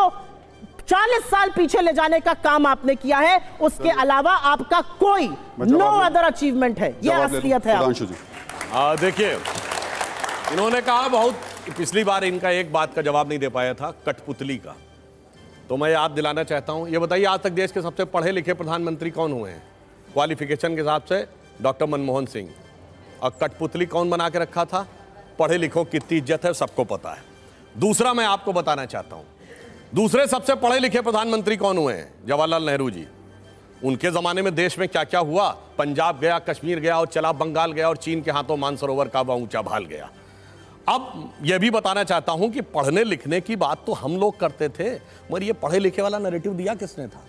चालीस साल पीछे ले जाने का काम आपने किया है, उसके अलावा आपका कोई नो अदर अचीवमेंट है। ये असलियत है। देखिए, इन्होंने कहा बहुत, पिछली बार इनका एक बात का जवाब नहीं दे पाया था, कठपुतली का, तो मैं याद दिलाना चाहता हूं। ये बताइए आज तक देश के सबसे पढ़े लिखे प्रधानमंत्री कौन हुए हैं? क्वालिफिकेशन के हिसाब से डॉक्टर मनमोहन सिंह। और कठपुतली कौन बना के रखा था? पढ़े लिखों की कितनी इज्जत है सबको पता है। दूसरा मैं आपको बताना चाहता हूं, दूसरे सबसे पढ़े लिखे प्रधानमंत्री कौन हुए हैं? जवाहरलाल नेहरू जी। उनके जमाने में देश में क्या क्या हुआ? पंजाब गया, कश्मीर गया और चला बंगाल गया और चीन के हाथों मानसरोवर का वह ऊंचा भाल गया। अब यह भी बताना चाहता हूं कि पढ़ने लिखने की बात तो हम लोग करते थे, मगर ये पढ़े लिखे वाला नैरेटिव दिया किसने था?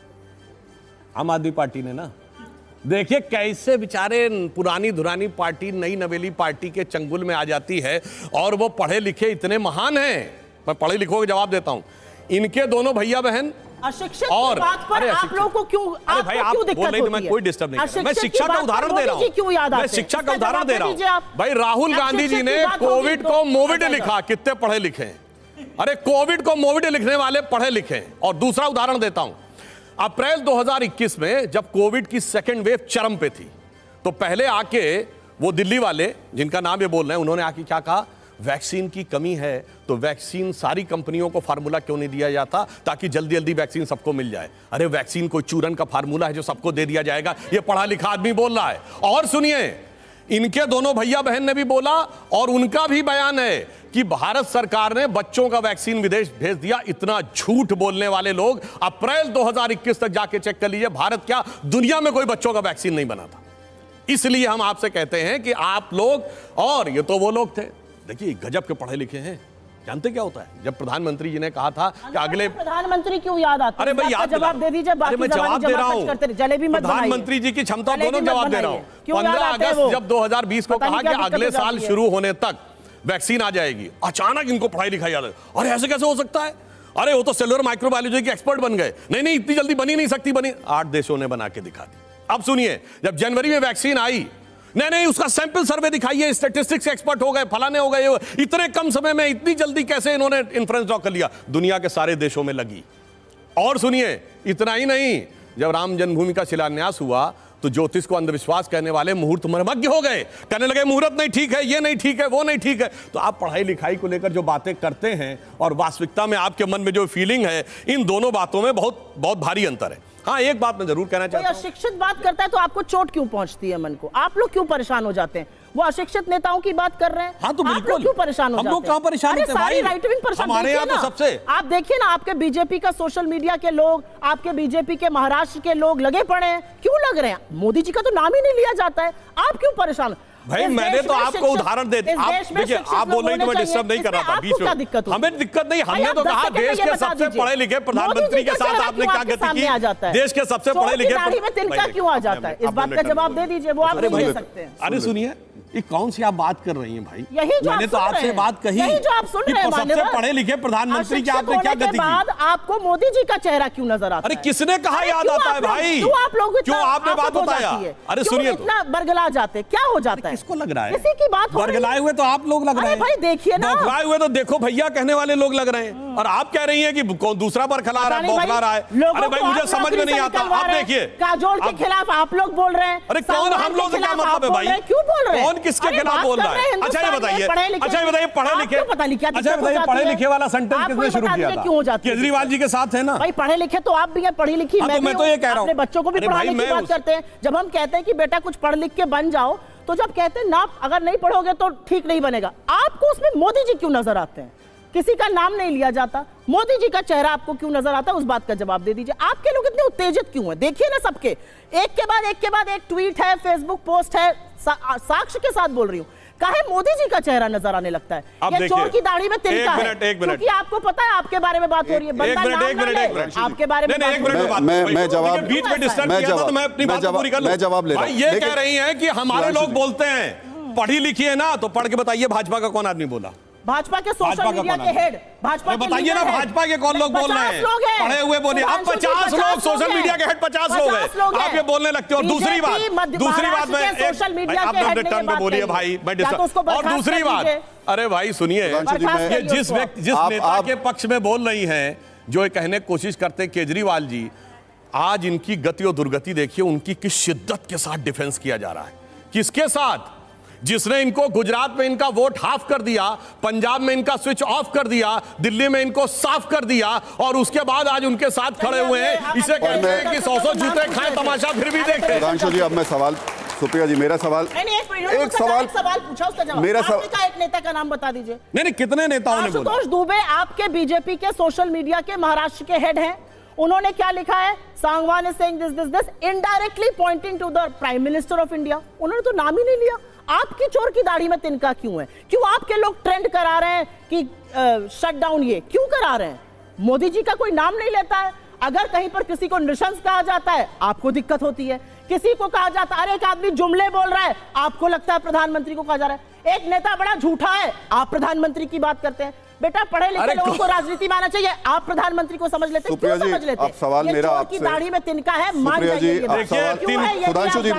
आम आदमी पार्टी ने ना। देखिए कैसे बेचारे पुरानी धुरानी पार्टी नई नवेली पार्टी के चंगुल में आ जाती है, और वो पढ़े लिखे इतने महान हैं। मैं पढ़े लिखों का जवाब देता हूं। इनके दोनों भैया बहन अशिक्षित और की बात पर आप लोगों को क्यों, अरे भाई आप क्यों बोल रहे हैं, मैं कोई डिस्टर्ब नहीं कर रहा, मैं शिक्षा का उदाहरण दे रहा हूं, मैं शिक्षा का उदाहरण दे रहा हूं। भाई राहुल गांधी जी ने कोविड को मोविड लिखा, कितने पढ़े लिखे हैं? अरे कोविड को मोविड लिखने वाले पढ़े लिखे हैं। और दूसरा उदाहरण देता हूं, अप्रैल दो हज़ार इक्कीस में जब कोविड की सेकेंड वेव चरम पे थी, तो पहले आके वो दिल्ली वाले जिनका नाम ये बोल रहे हैं, उन्होंने आके क्या कहा? वैक्सीन की कमी है तो वैक्सीन सारी कंपनियों को फार्मूला क्यों नहीं दिया जाता ताकि जल्दी जल्दी वैक्सीन सबको मिल जाए? अरे वैक्सीन कोई चूरन का फार्मूला है जो सबको दे दिया जाएगा? ये पढ़ा लिखा आदमी बोल रहा है। और सुनिए, इनके दोनों भैया बहन ने भी बोला और उनका भी बयान है कि भारत सरकार ने बच्चों का वैक्सीन विदेश भेज दिया। इतना झूठ बोलने वाले लोग, अप्रैल दो हज़ार इक्कीस तक जाके चेक कर लीजिए, भारत क्या दुनिया में कोई बच्चों का वैक्सीन नहीं बना था। इसलिए हम आपसे कहते हैं कि आप लोग, और ये तो वो लोग थे, देखिए गजब के पढ़े लिखे हैं, जानते क्या होता है, जब प्रधानमंत्री जी ने कहा था कि अगले प्रधानमंत्री क्यों याद आता है? अरे भाई याद जवाब दे दीजिए, बाकी मैं जवाब दे रहा हूं, जलेबी मत बनाइए। प्रधानमंत्री जी की क्षमता दोनों जवाब दे रहा हूं। पंद्रह अगस्त जब दो हज़ार बीस को कहा कि अगले साल शुरू होने तक वैक्सीन आ जाएगी, अचानक इनको पढ़ाई लिखाई याद है। अरे ऐसे कैसे हो सकता है? अरे वो तो सेलुलर माइक्रोबायोलॉजी के एक्सपर्ट बन गए। नहीं नहीं, इतनी जल्दी बनी नहीं सकती, बनी आठ देशों ने बना के दिखा दी। अब सुनिए, जब जनवरी में वैक्सीन आई, नहीं नहीं उसका सैंपल सर्वे दिखाइए, स्टैटिस्टिक्स एक्सपर्ट हो गए, फलाने हो गए, इतने कम समय में इतनी जल्दी कैसे इन्होंने इन्फ्लुएंस ड्रॉ कर लिया? दुनिया के सारे देशों में लगी। और सुनिए, इतना ही नहीं, जब राम जन्मभूमि का शिलान्यास हुआ तो ज्योतिष को अंधविश्वास कहने वाले मुहूर्त मर्मज्ञ हो गए, कहने लगे मुहूर्त नहीं ठीक है, ये नहीं ठीक है, वो नहीं ठीक है। तो आप पढ़ाई लिखाई को लेकर जो बातें करते हैं और वास्तविकता में आपके मन में जो फीलिंग है, इन दोनों बातों में बहुत बहुत भारी अंतर है। हाँ, एक बात मैं जरूर कहना चाहता हूं, अशिक्षित बात करता है तो आपको चोट क्यों पहुंचती है मन को? आप लोग क्यों परेशान हो जाते हैं? वो अशिक्षित नेताओं की बात कर रहे हैं। हाँ, तो आप लोग क्यों परेशान हो जाते हैं? हम लोग कहां परेशान होते हैं भाई? राइट विंग पर्सन हमारे यहाँ तो सबसे, आप देखिए ना, आपके बीजेपी का सोशल मीडिया के लोग, आपके बीजेपी के महाराष्ट्र के लोग लगे पड़े हैं। क्यों लग रहे हैं? मोदी जी का तो नाम ही नहीं लिया जाता है, आप क्यों परेशान? भाई मैंने तो आपको उदाहरण दे दिया। आप देखिए, आप बोल रहे हैं मैं डिस्टर्ब नहीं कर रहा था बीच में, हमें दिक्कत नहीं। हमने तो कहा देश के सबसे पढ़े लिखे प्रधानमंत्री के साथ आपने क्या गति की? देश के सबसे पढ़े लिखे तिनका क्यों आ जाता है? इस बात का जवाब दे दीजिए, वो आप नहीं दे सकते हैं। अरे सुनिए, ये कौन सी आप बात कर रही हैं भाई? यही जो मैंने तो आपसे बात कही, यही जो आप सुन रहे हैं, सबसे पढ़े लिखे प्रधानमंत्री की आपने क्या गति की? बाद आपको मोदी जी का चेहरा क्यों नजर आता है? अरे किसने कहा याद आता है भाई? क्यों आप लोग क्यों आपने बात बताया? अरे सुनिए, इतना बरगला जाते, क्या हो जाता है? किसको लग रहा है? किसी की बात बरगलाए हुए तो आप लोग लग रहे हैं भाई, देखिए ना, बरगलाए हुए तो देखो भैया कहने वाले लोग लग रहे हैं, और आप कह रही हैं कि कौन दूसरा बरखला रहा है, बौखला रहा है। अरे भाई मुझे समझ में नहीं आता। आप देखिए, काजोल के खिलाफ आप लोग बोल रहे हैं। अरे कौन हम लोग, क्या मतलब है भाई? क्यों बोल रहे हैं? कौन किसके खिलाफ बोल रहा है? अच्छा ये बताइए, अच्छा ये बताइए, पढ़े लिखे, अच्छा बताइए, पढ़े लिखे वाला सेंटेंस किसने शुरू किया था? केजरीवाल जी के साथ है ना भाई। पढ़े लिखे तो आप भी हैं, पढ़ी लिखी मैं भी, तो ये कह रहा हूं, अपने बच्चों को भी पढ़ाने की बात करते हैं। जब हम कहते हैं कि बेटा कुछ पढ़ लिख के बन जाओ, तो जब कहते हैं ना अगर नहीं पढ़ोगे तो ठीक नहीं बनेगा, आपको उसमें मोदी जी क्यों नजर आते हैं? किसी का नाम नहीं लिया जाता, मोदी जी का चेहरा आपको क्यों नजर आता है? उस बात का जवाब दे दीजिए। आपके लोग इतने उत्तेजित क्यों हैं? देखिए ना, सबके एक के बाद एक के बाद एक ट्वीट है, फेसबुक पोस्ट है, सा, साक्ष्य के साथ बोल रही हूँ, काहे मोदी जी का चेहरा नजर आने लगता है? ये चोर की दाढ़ी में तिनका है, क्योंकि आपको पता है आपके बारे में बात हो रही है। बंदा नाम ना ले, आपके बारे में मैं मैं जवाब बीच में डिस्टर्ब किया था तो मैं अपनी बात पूरी कर लूं। मैं जवाब ले रहा हूं। ये कह रही हैं कि हमारे लोग बोलते हैं पढ़ी लिखी है ना, तो पढ़ के बताइए भाजपा का कौन आदमी बोला? भाजपा के सोशल मीडिया के हेड, भाजपा के बताइए ना, भाजपा के कौन लोग बोल रहे हैं? पढ़े हुए बोलिए। अब पचास लोग सोशल मीडिया के हेड, पचास लोग हैं, आप ये बोलने लगते हो। और दूसरी बात, दूसरी बात मैं सोशल मीडिया के हेड टर्न पे बोलिए भाई, मैं डिस्टर्ब। और दूसरी बात, अरे भाई सुनिए, ये जिस व्यक्ति जिस नेता के पक्ष में बोल रही हैं, जो कहने की कोशिश करते हैं केजरीवाल जी, आज इनकी गति और दुर्गति देखिए, उनकी किस शिद्दत के साथ डिफेंस किया जा रहा है। किसके साथ? जिसने इनको गुजरात में इनका वोट हाफ कर दिया, पंजाब में इनका स्विच ऑफ कर दिया, दिल्ली में इनको साफ कर दिया, और उसके बाद आज उनके साथ खड़े हुए हैं। इसे कहते हैं कि सौ सौ जूते खाएं, तमाशा फिर भी देखते हैं। सुधांशु जी, अब मैं सवाल, सुप्रिया जी मेरा सवाल, एक सवाल सवाल पूछा, उसका जवाब मेरा सवाल, एक नेता का नाम बता दीजिए। नहीं नहीं, कितने नेताओं ने बोला? आशुतोष दुबे आपके बीजेपी के सोशल मीडिया के महाराष्ट्र के हेड हैं। उन्होंने क्या लिखा है? Sangwan is saying this this this indirectly pointing to the prime minister of India. उन्होंने तो नाम ही नहीं लिया। आपकी चोर की दाढ़ी में तिनका क्यों है? क्यों आपके लोग ट्रेंड करा रहे हैं कि शट डाउन? ये क्यों करा रहे हैं? मोदी जी का कोई नाम नहीं लेता है। अगर कहीं पर किसी को नृशंस कहा जाता है, आपको दिक्कत होती है। किसी को कहा जाता है अरे एक आदमी जुमले बोल रहा है, आपको लगता है प्रधानमंत्री को कहा जा रहा है। एक नेता बड़ा झूठा है, आप प्रधानमंत्री की बात करते हैं। बेटा पढ़े लिखे लोगों को राजनीति में आना चाहिए, आप प्रधानमंत्री को समझ लेते हैं। क्यों समझ लेते हैं? सवाल मेरा आपसे, की दाढ़ी में तिनका है, मान जाइए। सुधांशु जी,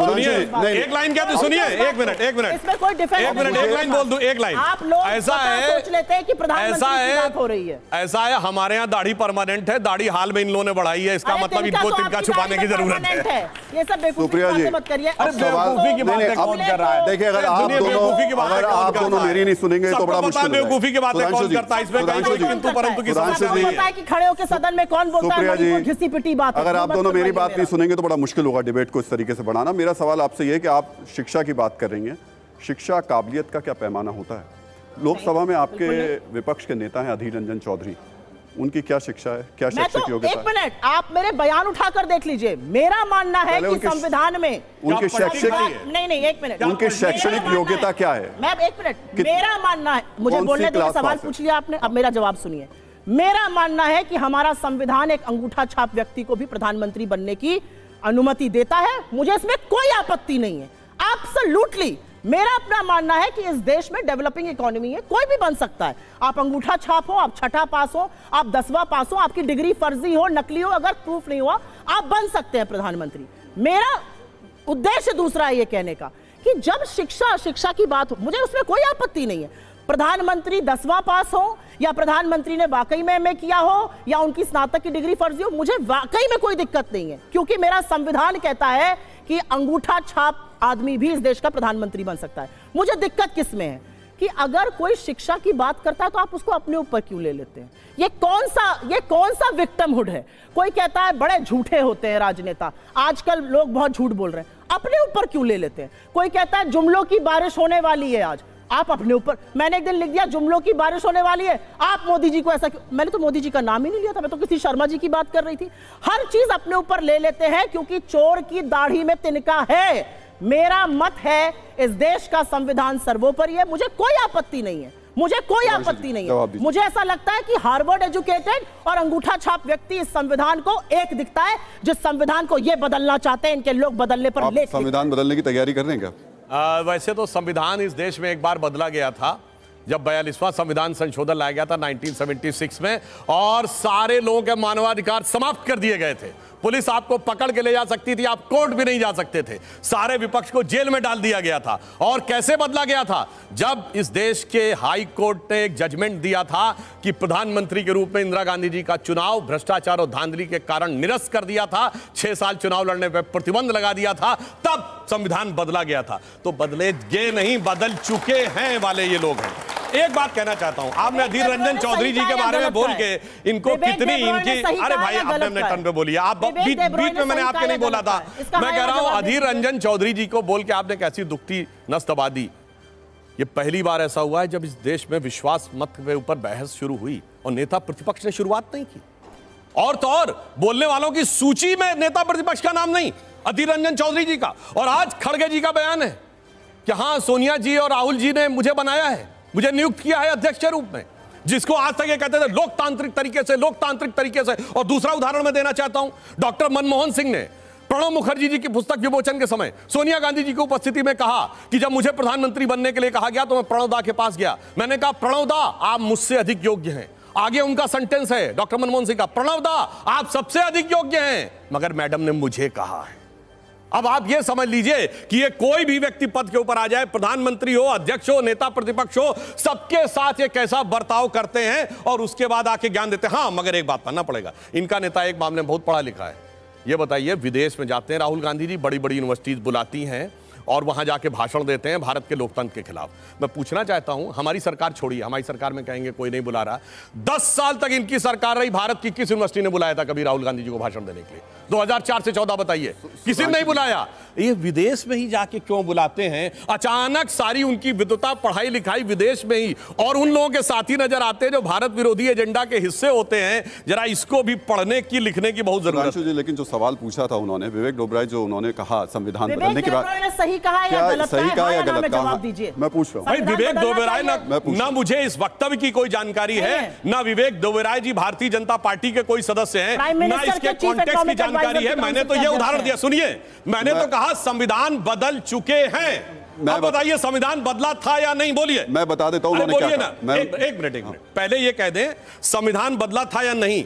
एक लाइन क्या? सुनिए, एक मिनट एक मिनट इसमें कोई डिफेंस, एक मिनट एक लाइन बोल दूं, एक लाइन। आप लोग ऐसा है, सोच लेते हैं कि प्रधानमंत्री की बात हो रही है। ऐसा है, हमारे यहाँ दाढ़ी परमानेंट है, दाढ़ी हाल में इन लोगों ने बढ़ाई है, इसका मतलब इनको तिनका छुपाने की जरूरत है। ये सब बेवकूफी मत करिए। बेवकूफी की बात कौन कर रहा है? देखिए, अगर आप दोनों अगर आप दोनों मेरी नहीं सुनेंगे तो बड़ा मुश्किल है। बेवकूफी की बात कौन करता है? इसमें किंतु परंतु की समस्या नहीं है कि खड़े होकर सदन में कौन बोलता है घिसी पिटी बात। अगर आप दोनों मेरी बात नहीं सुनेंगे तो बड़ा मुश्किल होगा डिबेट को इस तरीके से बढ़ाना। मेरा सवाल आपसे यह है कि आप शिक्षा की बात कर रही हैं, शिक्षा काबिलियत का क्या पैमाना होता है? लोकसभा में आपके विपक्ष के नेता हैं अधीर रंजन चौधरी, उनकी क्या शिक्षा है, क्या शैक्षिक तो, योग्यता? एक मिनट, आप मेरे बयान उठाकर देख लीजिए। मेरा मानना है कि संविधान में उनकी शैक्षिक नहीं नहीं एक मिनट, उनकी शैक्षणिक योग्यता क्या है? मैं एक मिनट, मेरा मानना है, मुझे बोलने दीजिए, सवाल पूछ लिया आपने, अब मेरा जवाब सुनिए। मेरा मानना है कि हमारा संविधान एक अंगूठा छाप व्यक्ति को भी प्रधानमंत्री बनने की अनुमति देता है। मुझे इसमें कोई आपत्ति नहीं है, एब्सोल्युटली। मेरा अपना मानना है कि इस देश में डेवलपिंग इकोनॉमी है, कोई भी बन सकता है। आप अंगूठा छाप हो, आप छठा पास हो, आप दसवां पास हो, आपकी डिग्री फर्जी हो, नकली हो, अगर प्रूफ नहीं हुआ, आप बन सकते हैं प्रधानमंत्री। मेरा उद्देश्य दूसरा है ये कहने का कि जब शिक्षा शिक्षा की बात हो, मुझे उसमें कोई आपत्ति नहीं है। प्रधानमंत्री दसवां पास हो या प्रधानमंत्री ने वाकई में एमए किया हो या उनकी स्नातक की डिग्री फर्जी हो, मुझे वाकई में कोई दिक्कत नहीं है, क्योंकि मेरा संविधान कहता है कि अंगूठा छाप आदमी भी इस देश का प्रधानमंत्री बन सकता है। मुझे दिक्कत किस में है कि अगर कोई शिक्षा की बात करता है तो आप उसको अपने ऊपर क्यों ले लेते हैं? ये कौन सा ये कौन सा विक्टिमहुड है? कोई कहता है बड़े झूठे होते हैं राजनेता, आजकल लोग बहुत झूठ बोल रहे हैं, अपने ऊपर क्यों ले लेते हैं? कोई कहता है जुमलों की बारिश होने वाली है आज, आप अपने ऊपर, मैंने एक दिन लिख दिया जुमलों की बारिश होने वाली है, आप मोदी जी को ऐसा क्यों? मैंने तो मोदी जी का नाम ही नहीं लिया था, मैं तो किसी शर्मा जी की बात कर रही थी। हर चीज अपने ऊपर ले लेते हैं क्योंकि चोर की दाढ़ी में तिनका है। मेरा मत है इस देश का संविधान सर्वोपरि है, मुझे कोई आपत्ति नहीं है, मुझे कोई आपत्ति नहीं है। मुझे ऐसा लगता है कि हार्वर्ड एजुकेटेड और अंगूठा छाप व्यक्ति इस संविधान को एक दिखता है। जिस संविधान को ये बदलना चाहते हैं, इनके लोग बदलने पर लेट संविधान बदलने की तैयारी कर रहे हैं क्या? आ, वैसे तो संविधान इस देश में एक बार बदला गया था जब बयालीसवां संविधान संशोधन लाया गया था उन्नीस सौ छिहत्तर में, और सारे लोगों के मानवाधिकार समाप्त कर दिए गए थे। पुलिस आपको पकड़ के ले जा सकती थी, आप कोर्ट भी नहीं जा सकते थे, सारे विपक्ष को जेल में डाल दिया गया था। और कैसे बदला गया था? जब इस देश के हाई कोर्ट ने एक जजमेंट दिया था कि प्रधानमंत्री के रूप में इंदिरा गांधी जी का चुनाव भ्रष्टाचार और धांधली के कारण निरस्त कर दिया था, छह साल चुनाव लड़ने पर प्रतिबंध लगा दिया था, तब संविधान बदला गया था। तो बदले गए नहीं, बदल चुके हैं वाले ये लोग हैं। एक बात कहना चाहता हूं, आपने अधीर रंजन चौधरी जी के बारे में बोल के इनको कितनी इनकी, अरे भाई आपने अपने टर्न पे बोली, आप बीच बीच में मैंने आपके नहीं बोला था। मैं कह रहा हूं अधीर रंजन चौधरी जी को बोल के आपने कैसी दुखती नस दबा दी। ये पहली बार ऐसा हुआ है जब इस देश में विश्वास मत के ऊपर बहस शुरू हुई और नेता प्रतिपक्ष ने शुरुआत नहीं की। और तो और बोलने वालों की सूची में नेता प्रतिपक्ष का नाम नहीं, अधीर रंजन चौधरी जी का। और आज खड़गे जी का बयान है कि हां सोनिया जी और राहुल जी ने मुझे बनाया है, मुझे नियुक्त किया है अध्यक्ष के रूप में, जिसको आज तक ये कहते थे लोकतांत्रिक तरीके से लोकतांत्रिक तरीके से। और दूसरा उदाहरण मैं देना चाहता हूं, डॉक्टर मनमोहन सिंह ने प्रणब मुखर्जी जी की पुस्तक विमोचन के समय सोनिया गांधी जी की उपस्थिति में कहा कि जब मुझे प्रधानमंत्री बनने के लिए कहा गया तो मैं प्रणव दा के पास गया, मैंने कहा प्रणव दा आप मुझसे अधिक योग्य हैं। आगे उनका सेंटेंस है डॉक्टर मनमोहन सिंह का, प्रणव दा आप सबसे अधिक योग्य हैं, मगर मैडम ने मुझे कहा है। अब आप यह समझ लीजिए कि ये कोई भी व्यक्ति पद के ऊपर आ जाए, प्रधानमंत्री हो, अध्यक्ष हो, नेता प्रतिपक्ष हो, सबके साथ ये कैसा बर्ताव करते हैं और उसके बाद आके ज्ञान देते हैं। हाँ, मगर एक बात मानना पड़ेगा, इनका नेता एक मामले में बहुत पढ़ा लिखा है। ये बताइए, विदेश में जाते हैं राहुल गांधी जी, बड़ी बड़ी यूनिवर्सिटीज बुलाती हैं और वहां जाके भाषण देते हैं भारत के लोकतंत्र के खिलाफ। मैं पूछना चाहता हूं, हमारी सरकार छोड़िए, हमारी सरकार में कहेंगे कोई नहीं बुला रहा, दस साल तक इनकी सरकार रही, भारत की किस यूनिवर्सिटी ने बुलाया था कभी राहुल गांधी जी को भाषण देने के लिए? दो हज़ार चार से चौदह बताइए, किसी ने नहीं बुलाया। ये विदेश में ही जाके क्यों बुलाते हैं? अचानक सारी उनकी विद्वता, पढ़ाई लिखाई विदेश में ही, और उन लोगों के साथी नजर आते हैं जो भारत विरोधी एजेंडा के हिस्से होते हैं। जरा इसको भी पढ़ने की, लिखने की बहुत जरूरत है। लेकिन जो सवाल पूछा था उन्होंने, विवेक डोबराय, जो उन्होंने कहा संविधान बदलने के बाद, सही कहा या गलत सही कहा या गलत कहा, जवाब दीजिए। मैं पूछ रहा हूं भाई, विवेक दोबराय ना, ना मुझे इस वक्तव्य की कोई जानकारी है, ना विवेक दोबराय जी भारतीय जनता पार्टी के कोई सदस्य हैं, ना इसके कॉन्टेक्स्ट की जानकारी है। मैंने तो ये उदाहरण दिया, सुनिए, मैंने तो कहा संविधान बदल चुके हैं। अब बताइए संविधान बदला था या नहीं, बोलिए। मैं बता देता हूं उन्होंने क्या कहा। मैं एक, एक मिनट एक मिनट पहले ये कह दें, संविधान बदला था या नहीं?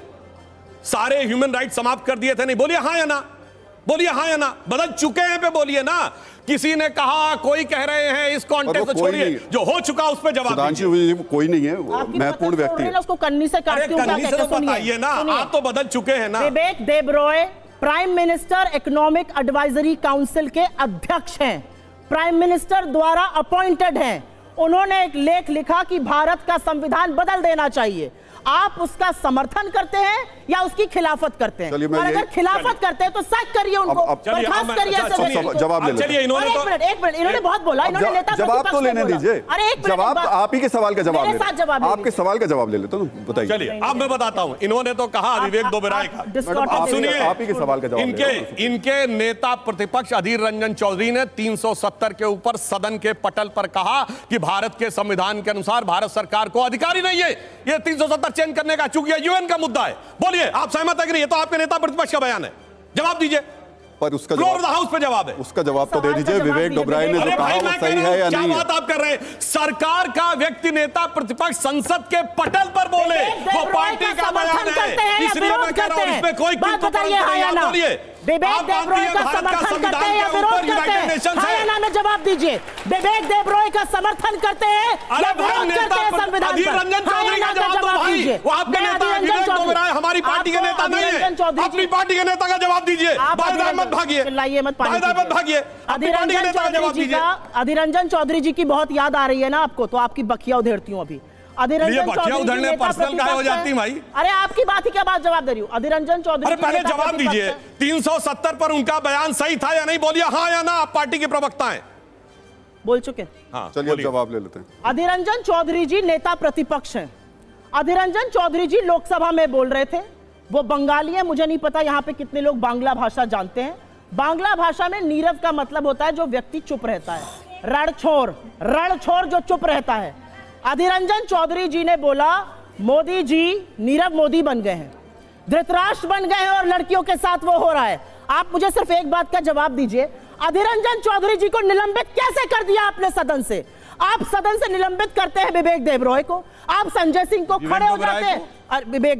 सारे ह्यूमन राइट समाप्त कर दिए थे नहीं? बोलिए हाँ या ना, बोलिए हाँ या ना। बदल चुके हैं पे बोलिए ना। किसी ने कहा, कोई कह रहे हैं इस कॉन्टेक्स्ट को छोड़िए, जो हो चुका उस पे जवाब दीजिए। कोई नहीं है, महत्वपूर्ण व्यक्ति है, उसको कन्नी से काटते हो, कन्नी से तो बताइए ना, आप तो बदल चुके हैं ना। Vivek Debroy prime minister economic advisory council के अध्यक्ष हैं, प्राइम मिनिस्टर द्वारा अपॉइंटेड हैं। उन्होंने एक लेख लिखा कि भारत का संविधान बदल देना चाहिए। आप उसका समर्थन करते हैं या उसकी खिलाफत करते हैं? और अगर खिलाफत करते हैं तो सैक करिए उनको, बर्खास्त करिए। जवाब ले लीजिए। इन्होंने एक मिनट एक मिनट इन्होंने बहुत बोला, इन्होंने नेता जवाब तो लेने दीजिए। अरे एक जवाब, आप ही के सवाल का जवाब ले, जवाब आपके सवाल का जवाब ले लेते हो, बताइए। चलिए अब मैं बताता हूं। इन्होंने तो कहा विवेक दोबराय का, सुनिए, आप ही के सवाल का जवाब। इनके इनके नेता प्रतिपक्ष अधीर रंजन चौधरी ने तीन सौ सत्तर के ऊपर सदन के पटल पर कहा कि भारत के संविधान के अनुसार भारत सरकार को अधिकार ही नहीं है ये तीन सौ सत्तर चेंज करने का, चूंकि यूएन का मुद्दा है। बोलिए आप सहमत है कि नहीं? ये तो आपके नेता प्रतिपक्ष का बयान है, जवाब दीजिए। पर उसका जवाब हाउस पे जवाब है, उसका जवाब तो दे दीजिए। विवेक डोबराय ने जो कहा वो सही है या नहीं? क्या बात आप कर रहे हैं? सरकार का व्यक्ति नेता प्रतिपक्ष संसद के पटल पर बोले, वो पार्टी का बयान है, इसलिए मैं कह रहा हूं इसमें कोई बात बताइए। हाँ या ना? विवेक देबरॉय का समर्थन करते हैं या विरोध करते हैं? हाँ या ना में जवाब दीजिए। विवेक देबरॉय का समर्थन करते हैं या विरोध करते हैं संविधान पर? रंजन चौधरी का जवाब दीजिए। वो आपके नेता विवेक डोबराय हमारी पार्टी के नेता नहीं है, अपनी पार्टी के नेता का जवाब दीजिए। बार-बार मत भागिए, चिल्लाइए मत, बार-बार मत भागिए। अधीर रंजन चौधरी जी का, अधीर रंजन चौधरी जी की बहुत याद आ रही है ना आपको, तो आपकी बखिया उधेड़ती हूँ अभी। अधीर रंजन चौधरी पर्सनल काहे हो जाती भाई? अरे आपकी बात ही क्या बात जवाब दे रही हूँ। अधीर रंजन चौधरी, अरे पहले जवाब दीजिए, तीन सौ सत्तर पर उनका बयान सही था या नहीं? बोलिए हाँ या ना। आप पार्टी के प्रवक्ता हैं, बोल चुके। हाँ, चलिए जवाब ले लेते हैं। अधीर रंजन चौधरी जी नेता प्रतिपक्ष हैं। अधीर रंजन चौधरी जी लोकसभा में बोल रहे थे, वो बंगाली है, मुझे नहीं पता यहाँ पे कितने लोग बांग्ला भाषा जानते हैं। बांग्ला भाषा में नीरव का मतलब होता है जो व्यक्ति चुप रहता है, रणछोर, रणछोर जो चुप रहता है। अधीर रंजन चौधरी जी ने बोला मोदी जी नीरव मोदी बन गए हैं, धृतराष्ट्र बन गए हैं और लड़कियों के साथ वो हो रहा है। आप मुझे सिर्फ एक बात का जवाब दीजिए, अधीर रंजन चौधरी जी को निलंबित कैसे कर दिया आपने सदन से? आप सदन से निलंबित करते हैं विवेक देबरॉय को, आप संजय सिंह को खड़े हो जाते हैं, विवेक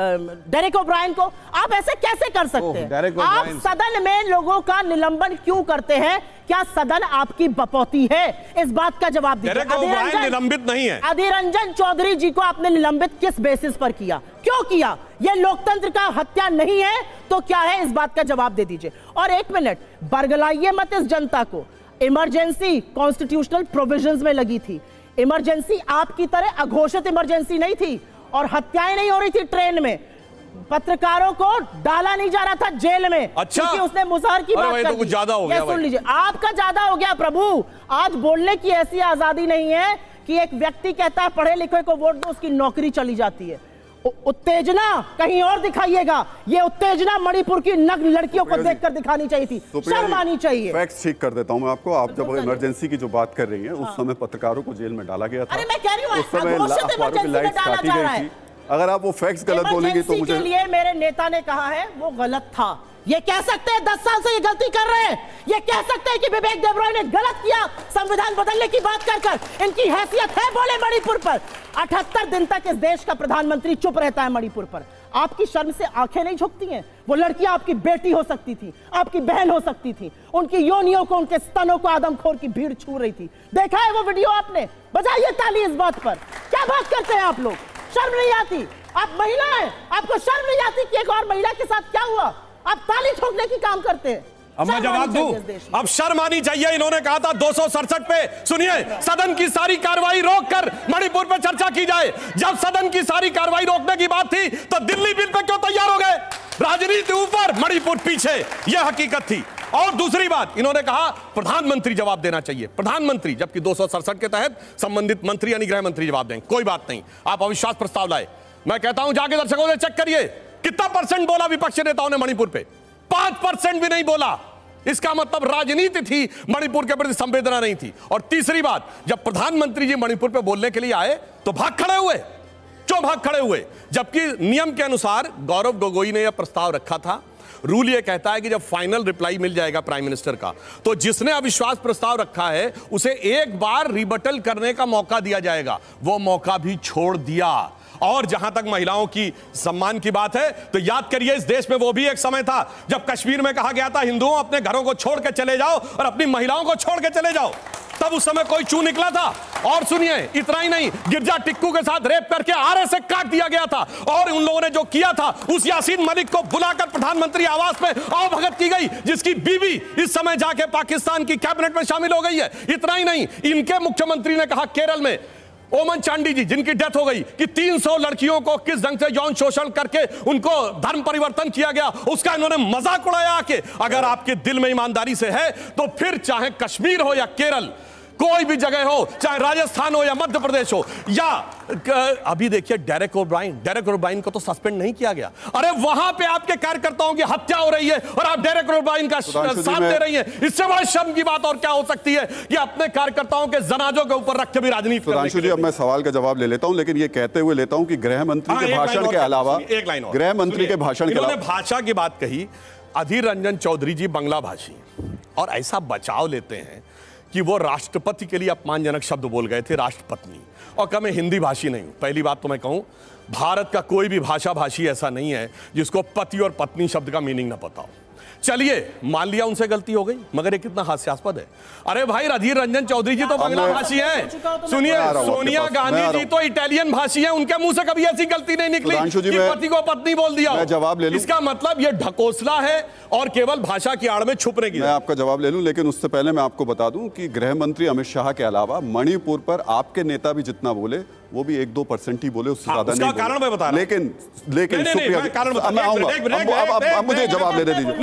डेरेक ओब्रायन को, आप ऐसे कैसे कर सकते हैं? आप सदन में लोगों का निलंबन क्यों करते हैं? क्या सदन आपकी बपौती है? इस बात का जवाब दीजिए। निलंबित नहीं है। अधीर रंजन चौधरी जी को आपने निलंबित किस बेसिस पर किया, क्यों किया? यह लोकतंत्र का हत्या नहीं है तो क्या है? इस बात का जवाब दे दीजिए। और एक मिनट, बरगलाइए मत इस जनता को। इमरजेंसी कॉन्स्टिट्यूशनल प्रोविजंस में लगी थी। इमरजेंसी आपकी तरह अघोषित इमरजेंसी नहीं थी और हत्याएं नहीं हो रही थी ट्रेन में। पत्रकारों को डाला नहीं जा रहा था जेल में, अच्छा, क्योंकि उसने मुजहर की बात कर दी। कुछ ज्यादा हो गया। सुन लीजिए, आपका ज्यादा हो गया प्रभु। आज बोलने की ऐसी आजादी नहीं है कि एक व्यक्ति कहता है पढ़े लिखे को वोट दो, उसकी नौकरी चली जाती है। उत्तेजना कहीं और दिखाइएगा। ये उत्तेजना मणिपुर की नग्न लड़कियों को देखकर दिखानी चाहिए थी, शर्म आनी चाहिए। फैक्ट्स ठीक कर देता हूं मैं आपको। आप जब इमरजेंसी की जो बात कर रही हैं, उस समय पत्रकारों को जेल में डाला गया था। अरे मैं कह रही हूं, उस समय अखबारों की लाइट्स काटी गई थी। अगर आप वो फैक्ट्स गलत बोलेंगे तो मुझे, के लिए मेरे नेता ने कहा है वो गलत था। ये कह सकते हैं दस साल से ये गलती कर रहे हैं, ये कह सकते हैं कि विवेक देबरॉय ने गलत किया संविधान बदलने की बात कर कर। इनकी हैसियत है बोले मणिपुर पर। अठहत्तर दिन तक इस देश का प्रधानमंत्री चुप रहता है मणिपुर पर। आपकी शर्म से आंखें नहीं झुकती हैं? वो लड़कियां आपकी बेटी हो सकती थी, आपकी बहन हो सकती थी, उनकी योनियों को, उनके स्तनों को आदमखोर की भीड़ छू रही थी। देखा है वो वीडियो आपने? बजाइए ताली इस बात पर। क्या बात करते हैं आप लोग? शर्म नहीं आती? आप महिला हैं, आपको शर्म नहीं आती कि एक और महिला के साथ क्या हुआ? आप ताली ठोकने की काम करते हैं। अब मैं जवाब दूं, अब शर्म आनी चाहिए। इन्होंने कहा था दो सौ सड़सठ पे, सुनिए, सदन की सारी कार्रवाई रोककर मणिपुर पे चर्चा की जाए। जब सदन की सारी कार्रवाई रोकने की बात थी तो दिल्ली बिल पे क्यों तैयार हो गए? राजनीति ऊपर, मणिपुर पीछे, यह हकीकत थी। और दूसरी बात, इन्होंने कहा प्रधानमंत्री जवाब देना चाहिए। प्रधानमंत्री, जबकि दो सौ सड़सठ के तहत संबंधित मंत्री यानी गृह मंत्री जवाब दें। कोई बात नहीं, आप अविश्वास प्रस्ताव लाए। मैं कहता हूं जाके दर्शकों से चेक करिए कितना परसेंट बोला विपक्षी नेताओं ने मणिपुर पे। पांच परसेंट भी नहीं बोला। इसका मतलब राजनीति थी, मणिपुर के प्रति संवेदना नहीं थी। और तीसरी बात, जब प्रधानमंत्री जी मणिपुर पे बोलने के लिए आए तो भाग खड़े हुए। क्यों भाग खड़े हुए? जबकि नियम के अनुसार गौरव गोगोई ने यह प्रस्ताव रखा था। रूल यह कहता है कि जब फाइनल रिप्लाई मिल जाएगा प्राइम मिनिस्टर का, तो जिसने अविश्वास प्रस्ताव रखा है उसे एक बार रिबटल करने का मौका दिया जाएगा। वो मौका भी छोड़ दिया। और जहां तक महिलाओं की सम्मान की बात है, तो याद करिए इस देश में वो भी एक समय था जब कश्मीर में कहा गया था हिंदुओं अपने घरों को छोड़ के चले जाओ और अपनी महिलाओं को छोड़ के चले जाओ। तब उस समय कोई चू निकला था। और सुनिए, इतना ही नहीं, गिरजा टिक्कू के साथ रेप करके आरे से काट दिया गया था। और उन लोगों ने जो किया था, उस यासीन मलिक को बुलाकर प्रधानमंत्री आवास में आवभगत की गई, जिसकी बीवी इस समय जाके पाकिस्तान की कैबिनेट में शामिल हो गई है। इतना ही नहीं, इनके मुख्यमंत्री ने कहा केरल में ओमन चांडी जी जिनकी डेथ हो गई कि तीन सौ लड़कियों को किस ढंग से यौन शोषण करके उनको धर्म परिवर्तन किया गया, उसका इन्होंने मजाक उड़ाया कि अगर आपके दिल में ईमानदारी से है तो फिर चाहे कश्मीर हो या केरल, कोई भी जगह हो, चाहे राजस्थान हो या मध्य प्रदेश हो, या अभी देखिए डेरेक ओब्राइन, डेरेक ओब्राइन को तो सस्पेंड नहीं किया गया। अरे वहां पे आपके कार्यकर्ताओं की हत्या हो रही है और आप डेरेक ओब्राइन का साथ दे रही हैं। इससे बड़ा शर्म की बात और क्या हो सकती है कि अपने कार्यकर्ताओं के जनाजों के ऊपर रख के भी राजनीति। सुधांशु जी, अब मैं सवाल का जवाब ले लेता हूं, लेकिन ये कहते हुए लेता हूं कि गृह मंत्री के भाषण के अलावा, एक लाइन गृह मंत्री के भाषण के अलावा भाषा की बात कही। अधीर रंजन चौधरी जी बंगला भाषी और ऐसा बचाव लेते हैं कि वो राष्ट्रपति के लिए अपमानजनक शब्द बोल गए थे, राष्ट्रपत्नी, और कभी हिंदी भाषी नहीं हूं। पहली बात तो मैं कहूं, भारत का कोई भी भाषा भाषी ऐसा नहीं है जिसको पति और पत्नी शब्द का मीनिंग ना पता हो। चलिए मान लिया उनसे गलती हो गई, मगर ये कितना हास्यास्पद है। अरे भाई, अधीर रंजन चौधरी जी तो बंगला भाषी है। सुनिए, सोनिया गांधी जी तो इटालियन भाषी है, उनके मुंह से कभी ऐसी गलती नहीं निकली कि पति को पत्नी बोल दिया। जवाब ले लूं, इसका मतलब ये ढकोसला है और केवल भाषा की आड़ में छुपने की। मैं आपका जवाब ले लूं, लेकिन उससे पहले मैं आपको बता दूं कि गृह मंत्री अमित शाह के अलावा मणिपुर पर आपके नेता भी जितना बोले वो भी एक दो परसेंट ही बोले, उससे ज्यादा नहीं। कारण मैं बता रहा हूं, लेकिन लेकिन मैं आऊंगा, मुझे जवाब दे दीजिए।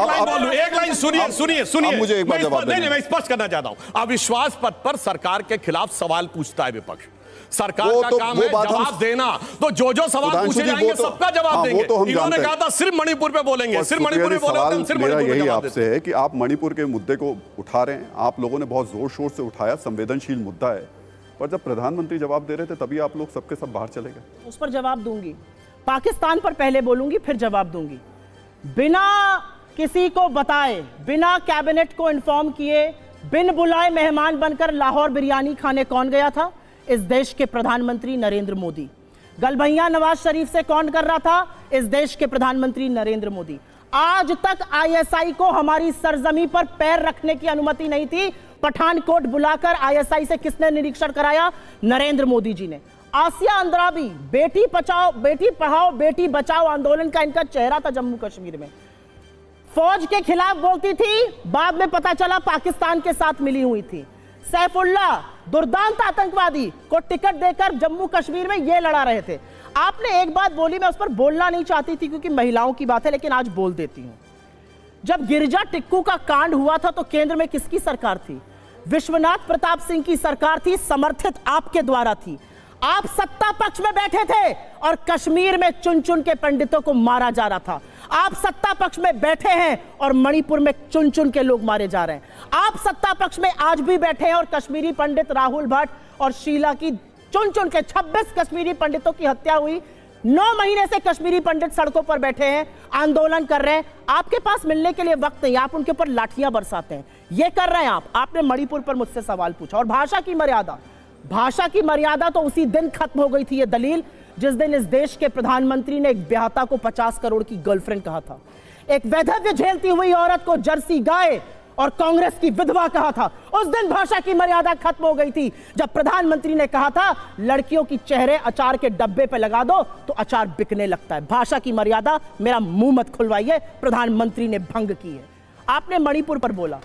एक लाइन सुनिए सुनिए सुनिए मुझे एक बार जवाब नहीं, मैं स्पष्ट करना चाहता हूं। अविश्वास पद पर सरकार के खिलाफ सवाल पूछता है विपक्ष, सरकार का तो, काम है जवाब देना, तो जो जो सवाल पूछे जाएंगे तो, सबका जवाब देंगे। तो इन्होंने कहा था सिर्फ मणिपुर पे बोलेंगे, सिर्फ मणिपुर पे बोलेंगे, सिर्फ मणिपुर पे यही आपसे है कि आप मणिपुर के मुद्दे को उठा रहे हैं, आप लोगों ने बहुत जोर शोर से उठाया, संवेदनशील मुद्दा है, पर जब प्रधानमंत्री जवाब दे रहे थे तभी आप लोग सबके सब बाहर चले गए। उस पर जवाब दूंगी, पाकिस्तान पर पहले बोलूंगी फिर जवाब दूंगी। बिना किसी को बताए, बिना कैबिनेट को इन्फॉर्म किए, बिन बुलाए मेहमान बनकर लाहौर बिरयानी खाने कौन गया था? इस देश के प्रधानमंत्री नरेंद्र मोदी। गलबैया नवाज शरीफ से कौन कर रहा था? इस देश के प्रधानमंत्री नरेंद्र मोदी। आज तक आईएसआई को हमारी सरजमी पर पैर रखने की अनुमति नहीं थी। पठानकोट बुलाकर आईएसआई से किसने निरीक्षण कराया? नरेंद्र मोदी जी ने। आसिया अंद्राबी, बेटी बचाओ बेटी पढ़ाओ बेटी बचाओ आंदोलन का इनका चेहरा था जम्मू कश्मीर में। फौज के खिलाफ बोलती थी, बाद में पता चला पाकिस्तान के साथ मिली हुई थी। सैफुल्ला, दुर्दांत आतंकवादी को टिकट देकर जम्मू कश्मीर में ये लड़ा रहे थे। आपने एक बात बोली, मैं उस पर बोलना नहीं चाहती थी क्योंकि महिलाओं की बात है, लेकिन आज बोल देती हूं। जब गिरिजा टिक्कू का कांड हुआ था तो केंद्र में किसकी सरकार थी? विश्वनाथ प्रताप सिंह की सरकार थी, समर्थित आपके द्वारा थी। आप सत्ता पक्ष में बैठे थे और कश्मीर में चुन चुन के पंडितों को मारा जा रहा था। आप सत्ता पक्ष में बैठे हैं और मणिपुर में चुन चुन के लोग मारे जा रहे हैं। आप सत्ता पक्ष में आज भी बैठे हैं और कश्मीरी पंडित राहुल भट्ट और शीला की चुन चुन के छब्बीस कश्मीरी पंडितों की हत्या हुई। नौ महीने से कश्मीरी पंडित सड़कों पर बैठे हैं, आंदोलन कर रहे हैं। आपके पास मिलने के लिए वक्त नहीं, आप उनके ऊपर लाठियां बरसाते हैं। ये कर रहे हैं आप। आपने मणिपुर पर मुझसे सवाल पूछा। और भाषा की मर्यादा, भाषा की मर्यादा तो उसी दिन खत्म हो गई थी ये दलील जिस दिन इस देश के प्रधानमंत्री ने एक ब्याहता को पचास करोड़ की गर्लफ्रेंड कहा था, एक वैधव्य झेलती हुई औरत को जर्सी गाय और कांग्रेस की विधवा कहा था। उस दिन भाषा की मर्यादा खत्म हो गई थी जब प्रधानमंत्री ने कहा था लड़कियों की चेहरे अचार के डब्बे पे लगा दो तो अचार बिकने लगता है। भाषा की मर्यादा, मेरा मुंह मत खुलवाइए, प्रधानमंत्री ने भंग की है। आपने मणिपुर पर बोला,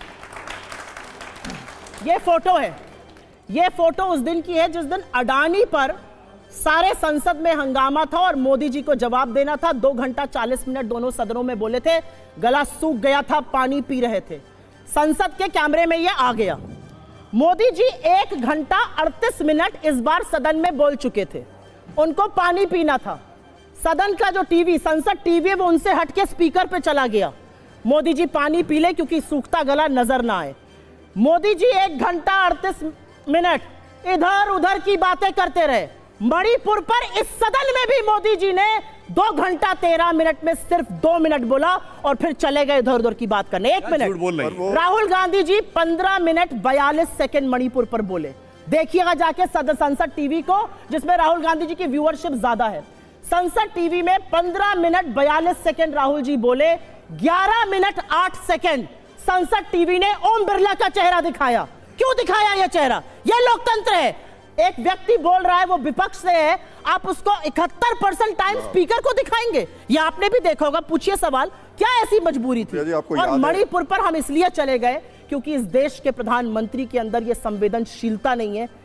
यह फोटो है, यह फोटो उस दिन की है जिस दिन अडानी पर सारे संसद में हंगामा था और मोदी जी को जवाब देना था। दो घंटा चालीस मिनट दोनों सदनों में बोले थे, गला सूख गया था, पानी पी रहे थे। संसद के कैमरे में यह आ गया। मोदी जी एक घंटा अड़तीस मिनट इस बार सदन में बोल चुके थे। उनको पानी पीना था। सदन का जो टीवी, संसद टीवी है, वो उनसे हटके स्पीकर पे चला गया। मोदी जी पानी पी ले क्योंकि सूखता गला नजर ना आए। मोदी जी एक घंटा अड़तीस मिनट इधर उधर की बातें करते रहे। मणिपुर पर इस सदन में भी मोदी जी ने दो घंटा तेरह मिनट में सिर्फ दो मिनट बोला और फिर चले गए इधर उधर की बात करने। एक मिनट राहुल गांधी जी पंद्रह मिनट बयालीस सेकंड मणिपुर पर बोले। देखिएगा जाके संसद टीवी को, जिसमें राहुल गांधी जी की व्यूअरशिप ज्यादा है। संसद टीवी में पंद्रह मिनट बयालीस सेकंड राहुल जी बोले, ग्यारह मिनट आठ सेकंड संसद टीवी ने ओम बिरला का चेहरा दिखाया। क्यों दिखाया यह चेहरा? यह लोकतंत्र है। एक व्यक्ति बोल रहा है, वो विपक्ष से है, आप उसको इकहत्तर परसेंट टाइम स्पीकर को दिखाएंगे? ये आपने भी देखा होगा। पूछिए सवाल, क्या ऐसी मजबूरी थी? और मणिपुर पर हम इसलिए चले गए क्योंकि इस देश के प्रधानमंत्री के अंदर ये संवेदनशीलता नहीं है,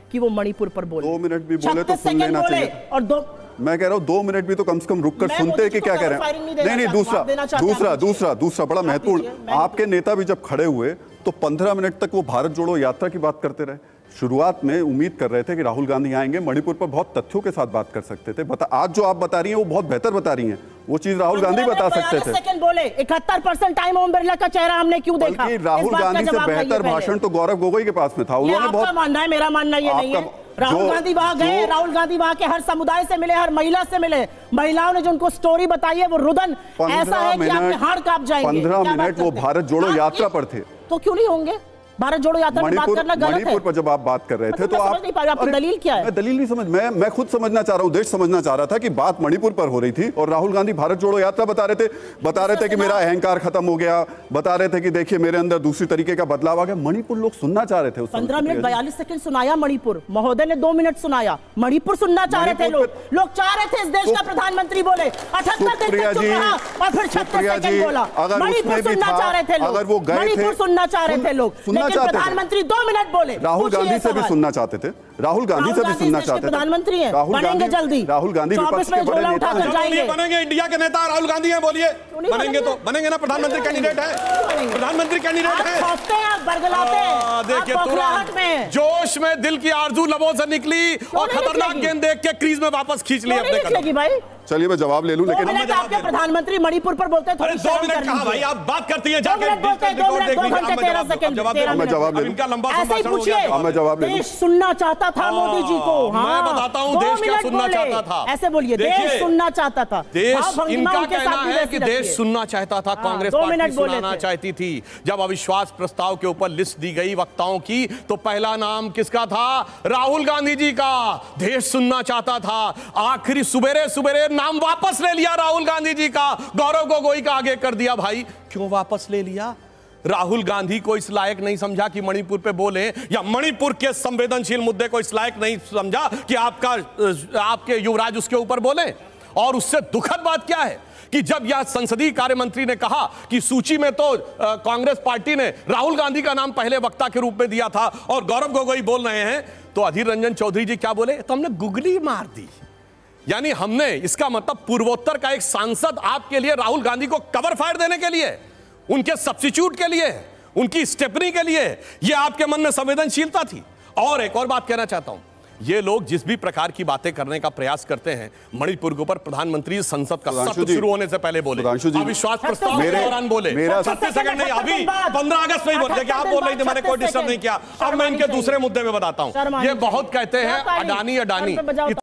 कि वो मणिपुर पर बोले। दो मिनट भी बोले तो छत्तीस सुन लेना सेकंड बोले चाहिए। और दो मैं कह रहा हूँ दो मिनट भी तो कम से कम रुक कर मैं सुनते मोदी कि जी क्या को कह रहे clarifier हैं। नहीं देना नहीं नहीं चाहता हूं, दूसरा आप देना चाहते हैं, दूसरा आप दूसरा दूसरा बड़ा आप महत्वपूर्ण, दीजिए, मैं- आपके नेता भी जब खड़े हुए तो पंद्रह मिनट तक वो भारत जोड़ो यात्रा की बात करते रहे। शुरुआत में उम्मीद कर रहे थे कि राहुल गांधी आएंगे, मणिपुर पर बहुत तथ्यों के साथ बात कर सकते थे। बता आज जो आप बता रही हैं वो बहुत बेहतर बता रही हैं, वो चीज राहुल गांधी बता सकते थे। सेकंड बोले इकहत्तर परसेंट टाइम ओम बिरला का चेहरा हमने क्यों देखा? बल्कि राहुल गांधी से बेहतर भाषण तो गौरव गोगोई के पास में था। उन्होंने बहुत मानना है, मेरा मानना ये नहीं है। राहुल गांधी वहां गए, राहुल गांधी वहां के हर समुदाय से मिले, हर महिला से मिले, महिलाओं ने जो उनको स्टोरी बताई है वो रुदन ऐसा है कि आपके हाड़ कांप जाएंगे। पंद्रह मिनट वो भारत जोड़ो यात्रा पर थे, तो क्यों नहीं होंगे? भारत जोड़ो यात्रा में बात करना गलत है। मणिपुर पर जब आप बात कर रहे थे तो आप नहीं पा रहे, आपकी दलील क्या है? मैं दलील नहीं समझ, मैं मैं खुद समझना चाह रहा हूं, देश समझना चाह रहा था कि बात मणिपुर पर हो रही थी और राहुल गांधी भारत जोड़ो यात्रा बता रहे थे बता रहे थे कि मेरा अहंकार खत्म हो गया, बता रहे थे कि देखिए मेरे अंदर दूसरी तरीके का बदलाव आ गया। मणिपुर लोग सुनना चाह रहे थे उस पंद्रह मिनट बयालीस सेकंड सुनाया मणिपुर, महोदय ने दो मिनट सुनाया। मणिपुर सुनना चाह रहे थे लोग, लोग चाह रहे थे इस देश का प्रधानमंत्री बोले। अठहत्तर दिन तक चुप रहा और फिर छत्तीस सेकंड बोला। मणिपुर सुनना चाह रहे थे लोग, अगर वो गए थे मणिपुर सुनना चाह रहे थे लोग, लेकिन प्रधानमंत्री दो मिनट बोले। राहुल गांधी से भी सुनना चाहते थे, राहुल गांधी से भी सुनना चाहते थे। प्रधानमंत्री हैं, बनेंगे जल्दी। राहुल गांधी विपक्ष के बड़े नेता हैं। बनेंगे, इंडिया के नेता राहुल गांधी हैं, बोलिए बनेंगे तो बनेंगे ना, प्रधानमंत्री कैंडिडेट है, प्रधानमंत्री कैंडिडेट है। देखिए तुरंत जोश में दिल की आरजू लबों से निकली और खतरनाक गेंद देख के क्रीज में वापस खींच ली अपने कदम। भाई चलिए मैं जवाब ले लूं, लेकिन आपके प्रधानमंत्री मणिपुर पर बोलते हैं। दो मिनट कहा भाई, आप बात करती हैं जाके मैं जवाब ले लूं। इनका लंबा ऐसे ही पूछिए, मैं जवाब ले लूं। देश सुनना चाहता था मोदी जी को। मैं बताता हूं देश क्या सुनना चाहता था। ऐसे बोलिए, देश सुनना चाहता था। देश इनका कहना है कि देश सुनना चाहता था, कांग्रेस पार्टी सुनाना चाहती थी। जब अविश्वास प्रस्ताव के ऊपर लिस्ट दी गई वक्ताओं की तो पहला नाम किसका था? राहुल गांधी जी का। देश सुनना चाहता था, आखिरी सुबेरे सुबेरे नाम वापस ले लिया राहुल गांधी जी का, गौरव गोगोई का आगे कर दिया। भाई क्यों वापस ले लिया? राहुल गांधी को इस लायक नहीं समझा कि मणिपुर पे बोले, या मणिपुर के संवेदनशील मुद्दे को इस लायक नहीं समझा कि आपका आपके युवराज उसके ऊपर बोले। और उससे दुखद बात क्या है कि जब यह संसदीय कार्य मंत्री ने कहा कि सूची में तो कांग्रेस पार्टी ने राहुल गांधी का नाम पहले वक्ता के रूप में दिया था और गौरव गोगोई बोल रहे हैं, तो अधीर रंजन चौधरी जी क्या बोले? तो हमने गुगली मार दी। यानी हमने, इसका मतलब पूर्वोत्तर का एक सांसद आपके लिए राहुल गांधी को कवर फायर देने के लिए, उनके सब्स्टिट्यूट के लिए, उनकी स्टेपनी के लिए, यह आपके मन में संवेदनशीलता थी। और एक और बात कहना चाहता हूं, ये लोग जिस भी प्रकार की बातें करने का प्रयास करते हैं मणिपुर के ऊपर, प्रधानमंत्री संसद का सत्र शुरू होने से पहले बोले, अविश्वास प्रस्ताव के दौरान बोले, छत्तीस सेकंड नहीं, अभी पंद्रह अगस्त में ही बोले कि आप बोल रहे थे, मैंने कोई डिस्टर्ब नहीं किया। अब मैं इनके दूसरे मुद्दे में बताता हूं, ये बहुत कहते हैं अडानी अडानी